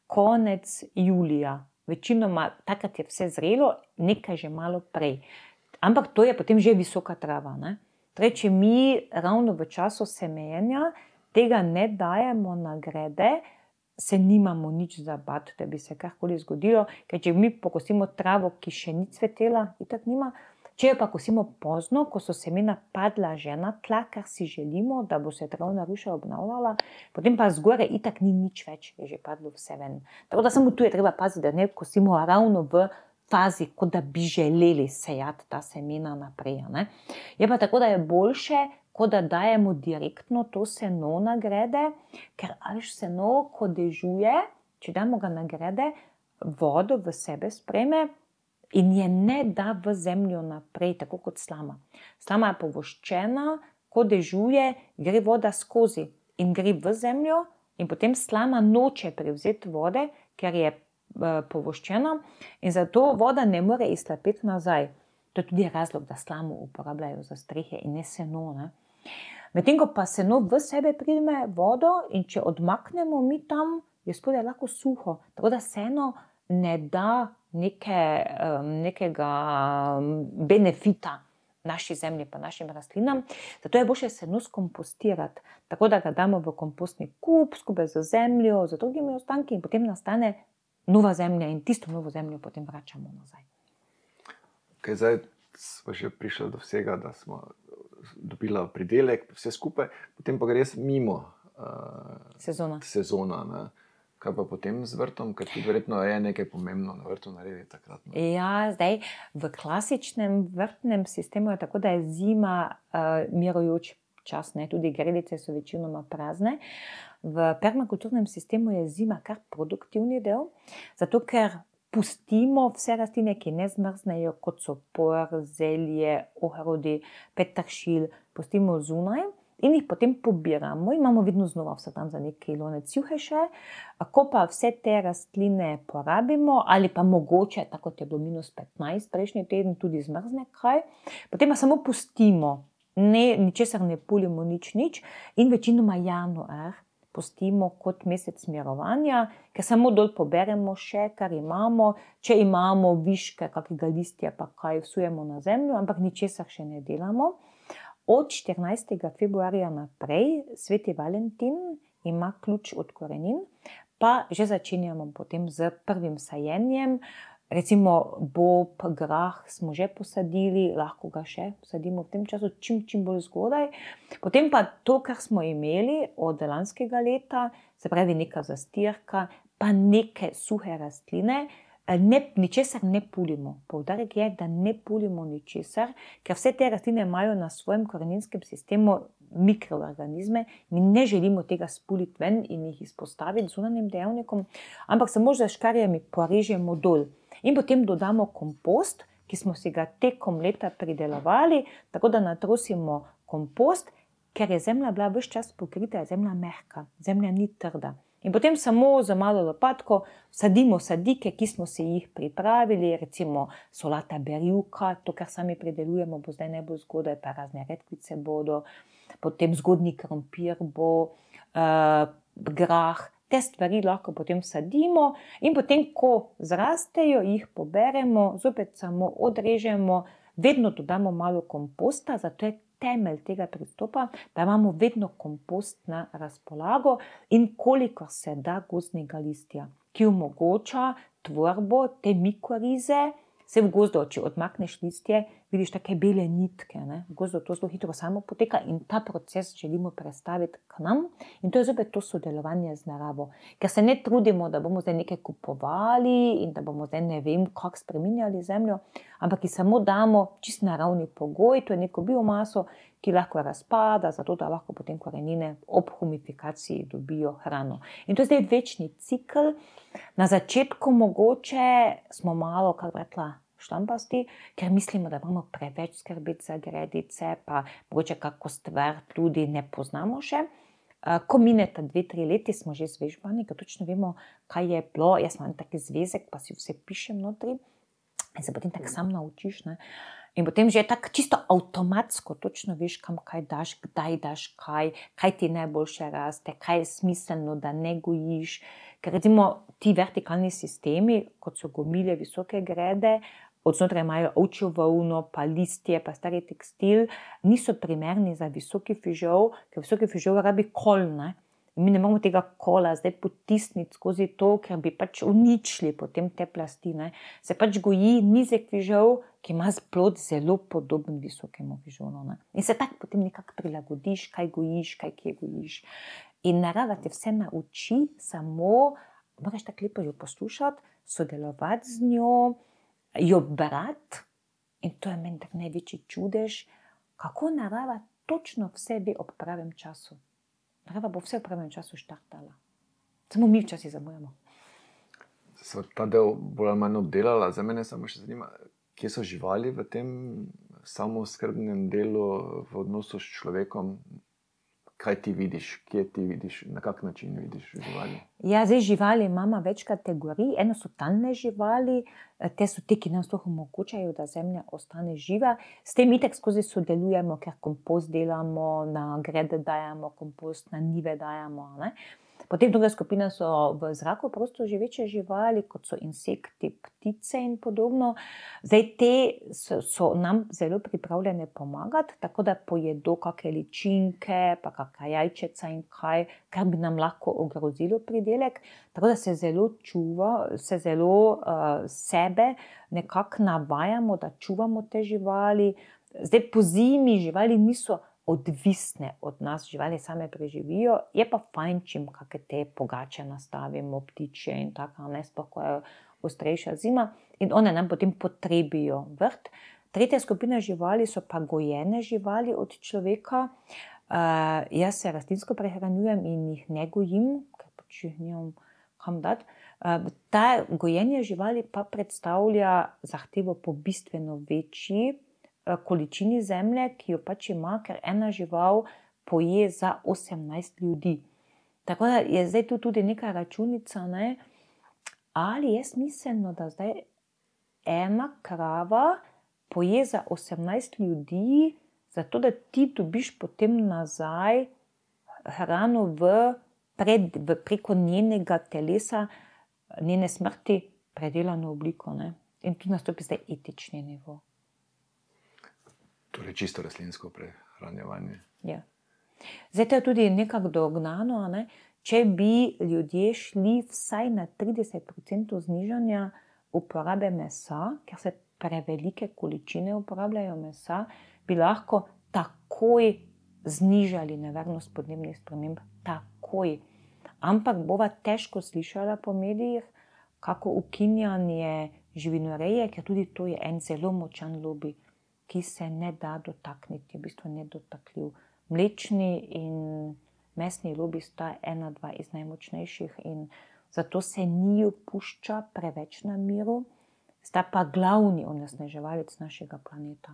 konec julija. Večinoma takrat je vse zrelo, nekaj že malo prej. Ampak to je potem že visoka trava. Ne? Torej, če mi ravno v času semenja tega ne dajemo na grede, se nimamo nič za bati, da bi se karkoli zgodilo, ker če mi pokosimo travo, ki še ni cvetela, itak nima. Če jo pa kosimo pozno, ko so semena padla že na tla, kar si želimo, da bo se travna ruša obnavljala, potem pa zgore itak ni nič več, je že padlo vse ven. Tako da samo tu je treba paziti, da ne kosimo ravno v fazi, kot da bi želeli sejati ta semena naprej. Ne? Je pa tako, da je boljše, kot da dajemo direktno to seno na grede, ker seno, ko dežuje, če damo ga na grede, vodo v sebe sprejme, in je ne da v zemljo naprej, tako kot slama. Slama je povoščena, ko dežuje, gre voda skozi in gre v zemljo, in potem slama noče prevzeti vode, ker je povoščena, in zato voda ne more izhlapeti nazaj. To je tudi razlog, da slamo uporabljajo za strehe in ne seno. Ne? Medtem ko pa seno v sebe prime vodo, in če odmaknemo mi tam, je spodaj lahko suho. Tako da seno ne da nekega benefita naši zemlji pa našim rastlinam. Zato je boljše seno skompostirati, tako da ga damo v kompostni kup skupaj z zemljo, z drugimi ostanki, in potem nastane nova zemlja in tisto novo zemljo potem vračamo nazaj. Zdaj smo že prišli do vsega, da smo dobila pridelek, vse skupaj, potem pa gre res mimo sezona. Ne? Kaj pa potem z vrtom, ker tudi verjetno je nekaj pomembno na vrtu narediti takrat? Ne? Ja, zdaj v klasičnem vrtnem sistemu je tako, da je zima mirujoč čas, ne? Tudi gredice so večinoma prazne. V permakulturnem sistemu je zima kar produktivni del, zato ker pustimo vse rastline, ki ne zmrznejo, kot so por, zelje, ohrodi, peteršilj, pustimo zunaj. In jih potem pobiramo, imamo vedno znova vsak dan za nekaj lonec juhe še. Ko pa vse te rastline porabimo, ali pa mogoče, tako kot je bilo -15 prejšnji teden, tudi zmrzne kaj, potem pa samo pustimo, ničesar ne pulimo, nič, in večinoma januar pustimo kot mesec mirovanja, ker samo dol poberemo še, kar imamo, če imamo viške kakega listja, pa kaj vsujemo na zemljo, ampak ničesar še ne delamo. Od 14. februarja naprej, sveti Valentin ima ključ od korenin, pa že začenjamo potem z prvim sajenjem. Recimo bob, grah smo že posadili, lahko ga še sadimo v tem času, čim bolj zgodaj. Potem pa to, kar smo imeli od lanskega leta, se pravi neka zastirka, pa neke suhe rastline, ničesar ne pulimo. Poudarek je, da ne pulimo ničesar, ker vse te rastline imajo na svojem koreninskem sistemu mikroorganizme. Mi ne želimo tega spuliti ven in jih izpostaviti zunanjim dejavnikom, ampak samo z škarjami porežemo dol. In potem dodamo kompost, ki smo si ga tekom leta pridelovali, tako da natrosimo kompost, ker je zemlja bila ves čas pokrita, je zemlja mehka, zemlja ni trda. In potem samo za malo lopatko sadimo sadike, ki smo si jih pripravili, recimo solata berjuka, to, kar sami pridelujemo, bo zdaj najbolj zgodaj, pa razne redkvice bodo, potem zgodnji krompir bo, grah, te stvari lahko potem sadimo in potem, ko zrastejo, jih poberemo, zopet samo odrežemo, vedno dodamo malo komposta, zato je temelj tega pristopa, da imamo vedno kompost na razpolago in koliko se da gozdnega listja, ki omogoča tvorbo te mikorize. Se v gozdu, če odmakneš listje, vidiš take bele nitke. Ne? V gozdu to zelo hitro samo poteka in ta proces želimo prestaviti k nam. In to je zopet to sodelovanje z naravo. Ker se ne trudimo, da bomo zdaj nekaj kupovali in da bomo zdaj ne vem, kako spreminjali zemljo, ampak ki samo damo čist naravni pogoj, to je neko biomaso, ki lahko razpada, zato da lahko potem korenine ob humifikaciji dobijo hrano. In to je zdaj večni cikl. Na začetku mogoče smo malo, kako rekla, šlampasti, ker mislimo, da moramo preveč skrbeti za gredice, pa mogoče kako stvar tudi ne poznamo še. Ko mineta 2-3 leti, smo že zvežbani, ker točno vemo, kaj je bilo. Jaz imam taki zvezek, pa si vse pišem notri. in se potem tako sam naučiš, ne. In potem že tako čisto avtomatsko točno veš, kam kaj daš, kdaj daš kaj ti najboljše raste, kaj je smiselno, da ne gojiš. Ker recimo ti vertikalni sistemi, kot so gomilje, visoke grede, odznotraj imajo ovčjo volno, pa listje, pa stari tekstil, niso primerni za visoki fižol, ker visoki fižol rabi kol, ne. In mi ne moramo tega kola zdaj potisniti skozi to, ker bi pač uničili potem te plasti, ne. Se pač goji nizek fižol, ki ima plod zelo podoben visokemu fižolu, ne. In se tako potem nekako prilagodiš, kaj gojiš, kaj kje gojiš. In narava te vse nauči, samo moraš tako lepo jo poslušati, sodelovati z njo, jo brati. In to je meni tak največji čudež, kako narava točno vse ve ob pravem času. Narava bo vse v pravem času štartala. Samo mi včasih zamujamo. Sva ta del bolj ali manj obdelala. Za mene samo še zanima, kje so živali v tem samooskrbnem delu v odnosu s človekom? Kaj ti vidiš, kje ti vidiš, na kak način vidiš živali? Ja, zdaj živali imamo več kategorij. Eno so talne živali, te so te, ki nam sploh omogočajo, da zemlja ostane živa. S tem itak skozi sodelujemo, ker kompost delamo, na grede dajemo kompost, na njive dajemo, ne. Potem druga skupina so v zraku prosto živeče živali, kot so insekti, ptice in podobno. Zdaj te so nam zelo pripravljene pomagati, tako da pojedo kakšne ličinke, pa kakšna jajčeca in kaj, kar bi nam lahko ogrozilo pridelek. Tako da se zelo sebe nekako navajamo, da čuvamo te živali. Zdaj po zimi živali niso odvisne od nas, živali same preživijo, je pa fajn, čim kakšne te pogače nastavimo, ptičje in tako, ne, sploh ko je ostrejša zima, in one nam potem potrebijo vrt. Tretja skupina živali so pa gojene živali od človeka. Jaz se rastlinsko prehranjujem in jih ne gojim, ker pač jih nimam kam dati. Ta gojenje živali pa predstavlja zahtevo po bistveno večji količini zemlje, ki jo pač ima, ker ena žival poje za 18 ljudi. Tako da je zdaj tu tudi neka računica, ne, ali je smiselno, da zdaj ena krava poje za 18 ljudi, zato da ti dobiš potem nazaj hrano preko njenega telesa, njene smrti predelano obliko, ne. In tu nastopi zdaj etični nivo. Torej čisto rastlinsko prehranjevanje. Ja. Zdaj to je tudi nekako dognano, ne? Če bi ljudje šli vsaj na 30% znižanja uporabe mesa, ker se prevelike količine uporabljajo mesa, bi lahko takoj znižali nevarnost podnebnih sprememb. Takoj. Ampak bova težko slišala po medijih, kako ukinjanje živinoreje, ker tudi to je en zelo močan lobby, ki se ne da dotakniti, je v bistvu nedotakljiv. Mlečni in mesni lobby sta dva iz najmočnejših in zato se njiju pušča preveč na miru, sta pa glavni onesnaževalec našega planeta.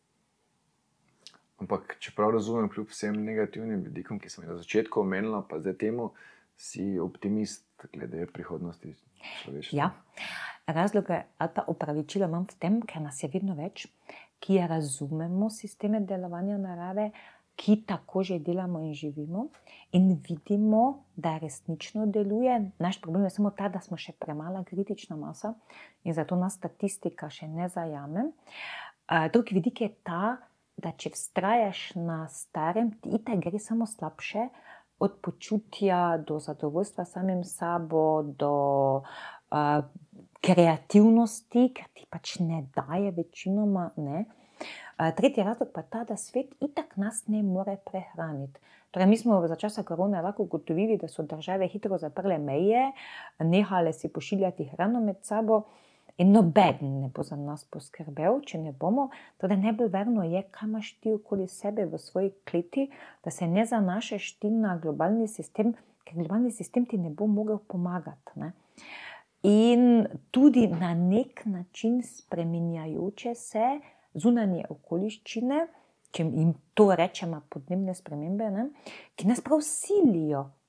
Ampak, čeprav razumem, kljub vsem negativnim vidikom, ki sem jih na začetku omenila, pa zdaj temu, si optimist glede prihodnosti človeštva. Ja, razloge ali pa opravičila imam v tem, ker nas je vedno več, ki razumemo sisteme delovanja narave, ki tako že delamo in živimo in vidimo, da resnično deluje. Naš problem je samo ta, da smo še premala kritična masa in zato nas statistika še ne zajame. Drugi vidik je ta, da če vztrajaš na starem, ti itak gre samo slabše, od počutja do zadovoljstva samim sabo, do kreativnosti, ker ti pač ne daje večinoma, ne. Tretji razlog pa ta, da svet itak nas ne more prehraniti. Torej, mi smo za časa korone lahko ugotovili, da so države hitro zaprle meje, nehale si pošiljati hrano med sabo in nobeden ne bo za nas poskrbel, če ne bomo. Torej, najbolj verno je, kaj imaš ti okoli sebe v svoji kleti, da se ne zanašaš ti na globalni sistem, ker globalni sistem ti ne bo mogel pomagati, ne. In tudi na nek način spreminjajoče se zunanje okoliščine, če jim to rečemo podnebne spremembe, ne, ki nas prav silijo,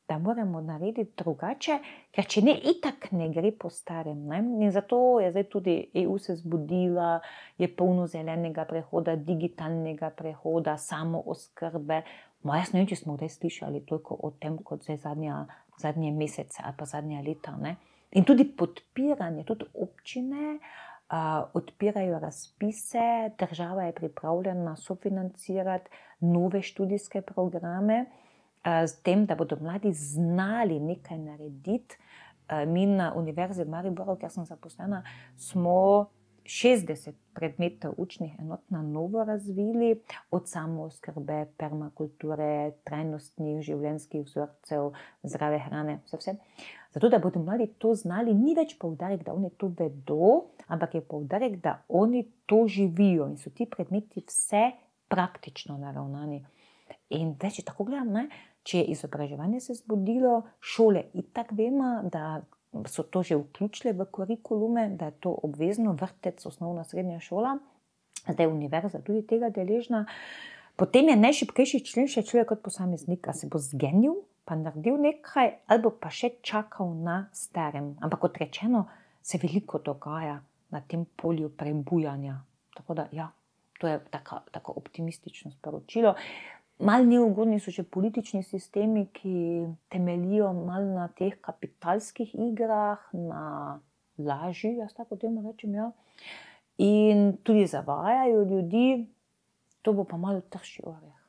da moramo narediti drugače, ker če ne, itak ne gre po starem. Ne? In zato je zdaj tudi EU se zbudila, je polno zelenega prehoda, digitalnega prehoda, samooskrbe. Jaz ne vem, če smo kdaj slišali toliko o tem, kot zdaj zadnje mesece ali pa zadnja leta. Ne? In tudi podpiranje, tudi občine odpirajo razpise, država je pripravljena sofinancirati nove študijske programe, s tem, da bodo mladi znali nekaj narediti. Mi na Univerzi v Mariboru, kjer sem zaposlena, smo 60 predmetov učnih enot na novo razvili, od samooskrbe, permakulture, trajnostnih življenjskih vzorcev, zdrave hrane, vse. Zato, da bodo mladi to znali, ni več poudarek, da oni to vedo, ampak je poudarek, da oni to živijo in so ti predmeti vse praktično naravnani. In več je tako gledam, ne? Če je izobraževanje se zbudilo, šole itak vemo, da so to že vključile v kurikulume, da je to obvezno, vrtec, osnovna, srednja šola, zdaj je univerza tudi tega deležna. Potem je najšibkejši člen še človek kot posameznik, a se bo zgenil, pa naredil nekaj, ali pa še čakal na starem. Ampak kot rečeno, se veliko dogaja na tem polju prebujanja. Tako da, ja, to je tako optimistično sporočilo. Mal neugodni so še politični sistemi, ki temeljijo mal na teh kapitalskih igrah, na laži, jaz tako temu rečem, ja. In tudi zavajajo ljudi, to bo pa malo trši oreh.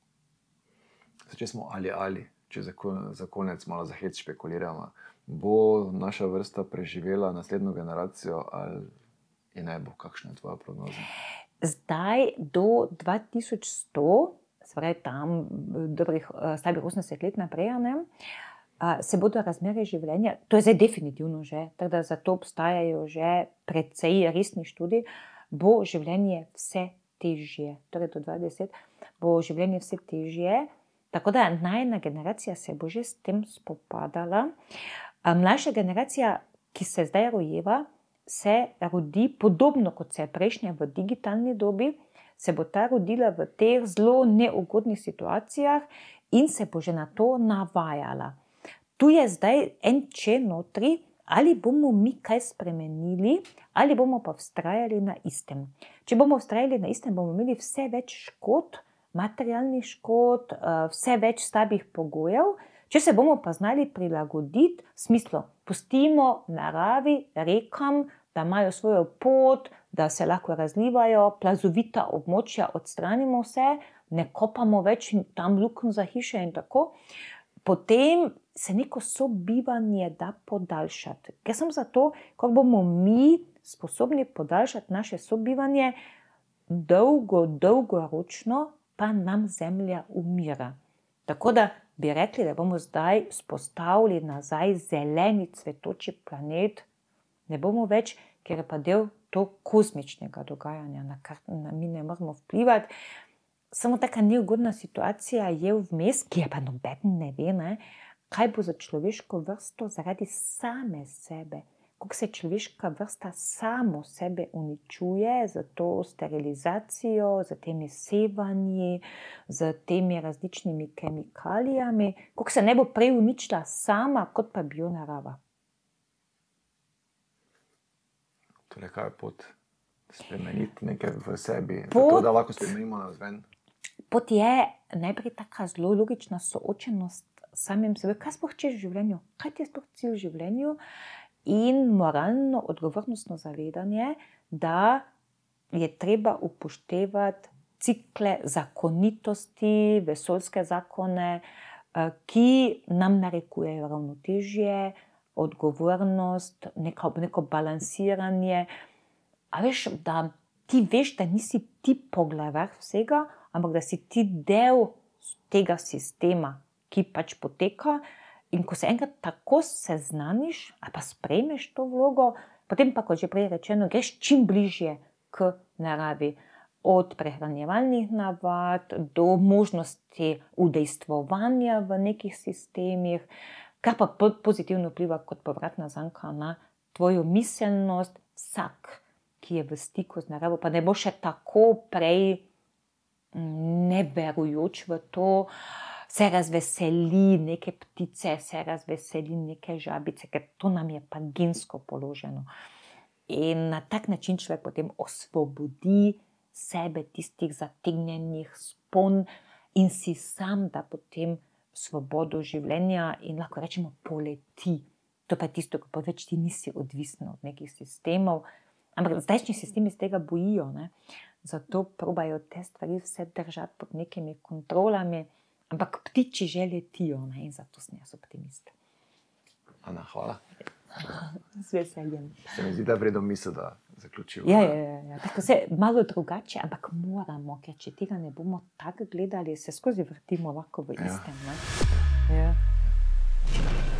Če smo če za konec malo za hec špekuliramo, bo naša vrsta preživela naslednjo generacijo ali je ne bo, kakšna je tvoja prognoza? Zdaj do 2100, se pravi tam dobrih slabih 80 let naprej, se bodo razmere življenja, to je zdaj definitivno že, tako da zato obstajajo že precej resni študiji, bo življenje vse težje, torej do 20 bo življenje vse težje, tako da najina generacija se bo že s tem spopadala. Mlajša generacija, ki se zdaj rojeva, se rodi podobno kot se je prejšnja v digitalni dobi, se bo ta rodila v teh zelo neugodnih situacijah in se bo že na to navajala. Tu je zdaj en če notri, ali bomo mi kaj spremenili, ali bomo pa vztrajali na istem. Če bomo vztrajali na istem, bomo imeli vse več škod, materialnih škod, vse več slabih pogojev. Če se bomo pa znali prilagoditi, v smislu, pustimo naravi, rekam, da imajo svojo pot, da se lahko razlivajo, plazovita območja, odstranimo vse, ne kopamo več tam lukenj za hiše in tako, potem se neko sobivanje da podaljšati. Ker sem zato, ko bomo mi sposobni podaljšati naše sobivanje, dolgoročno pa nam Zemlja umira. Tako da bi rekli, da bomo zdaj vzpostavili nazaj zeleni cvetoči planet, ne bomo več, ker je pa del to kozmičnega dogajanja, na kar mi ne moramo vplivati. Samo taka neugodna situacija je vmes, ki je pa noben ne ve, ne, kaj bo za človeško vrsto zaradi same sebe. Kako se človeška vrsta samo sebe uničuje z to sterilizacijo, z temi sevanji, z temi različnimi kemikalijami, kako se ne bo prej uničila sama, kot pa bi jo narava. Torej, kaj je pot? Spremeniti nekaj v sebi, tako da lahko spremenimo navzven? Pot je najprej taka zelo logična soočenost s samim sebe. Kaj sploh hočeš v življenju? Kaj ti je sploh cilj v življenju? In moralno odgovornostno zavedanje, da je treba upoštevati cikle zakonitosti, vesoljske zakone, ki nam narekujejo ravnotežje, odgovornost, neko balansiranje. A veš, da ti veš, da nisi ti poglavar vsega, ampak da si ti del tega sistema, ki pač poteka. In ko se enkrat tako seznaniš, ali pa sprejmeš to vlogo, potem pa, kot že prej rečeno, greš čim bližje k naravi. Od prehranjevalnih navad do možnosti udejstvovanja v nekih sistemih, kar pa pozitivno vpliva kot povratna zanka na tvojo miselnost. Vsak, ki je v stiku z naravo, pa ne bo še tako prej neverujoč v to, se razveseli neke ptice, se razveseli neke žabice, ker to nam je pa gensko položeno. In na tak način človek potem osvobodi sebe tistih zategnjenih spon in si sam da potem svobodo življenja in lahko rečemo poleti. To pa je tisto, ko pa več ti nisi odvisen od nekih sistemov. Ampak zdajšnji sistemi z tega bojijo, ne? Zato probajo te stvari vse držati pod nekimi kontrolami, ampak ptiči že letijo, ne? In zato sem jaz optimist. Ana, hvala. Z veseljem. Se mi zdi, da vredno misel, da zaključimo. Ja. Tako se malo drugače, ampak moramo, ker če tega ne bomo tako gledali, se skozi vrtimo lahko v istem. Ne? Ja.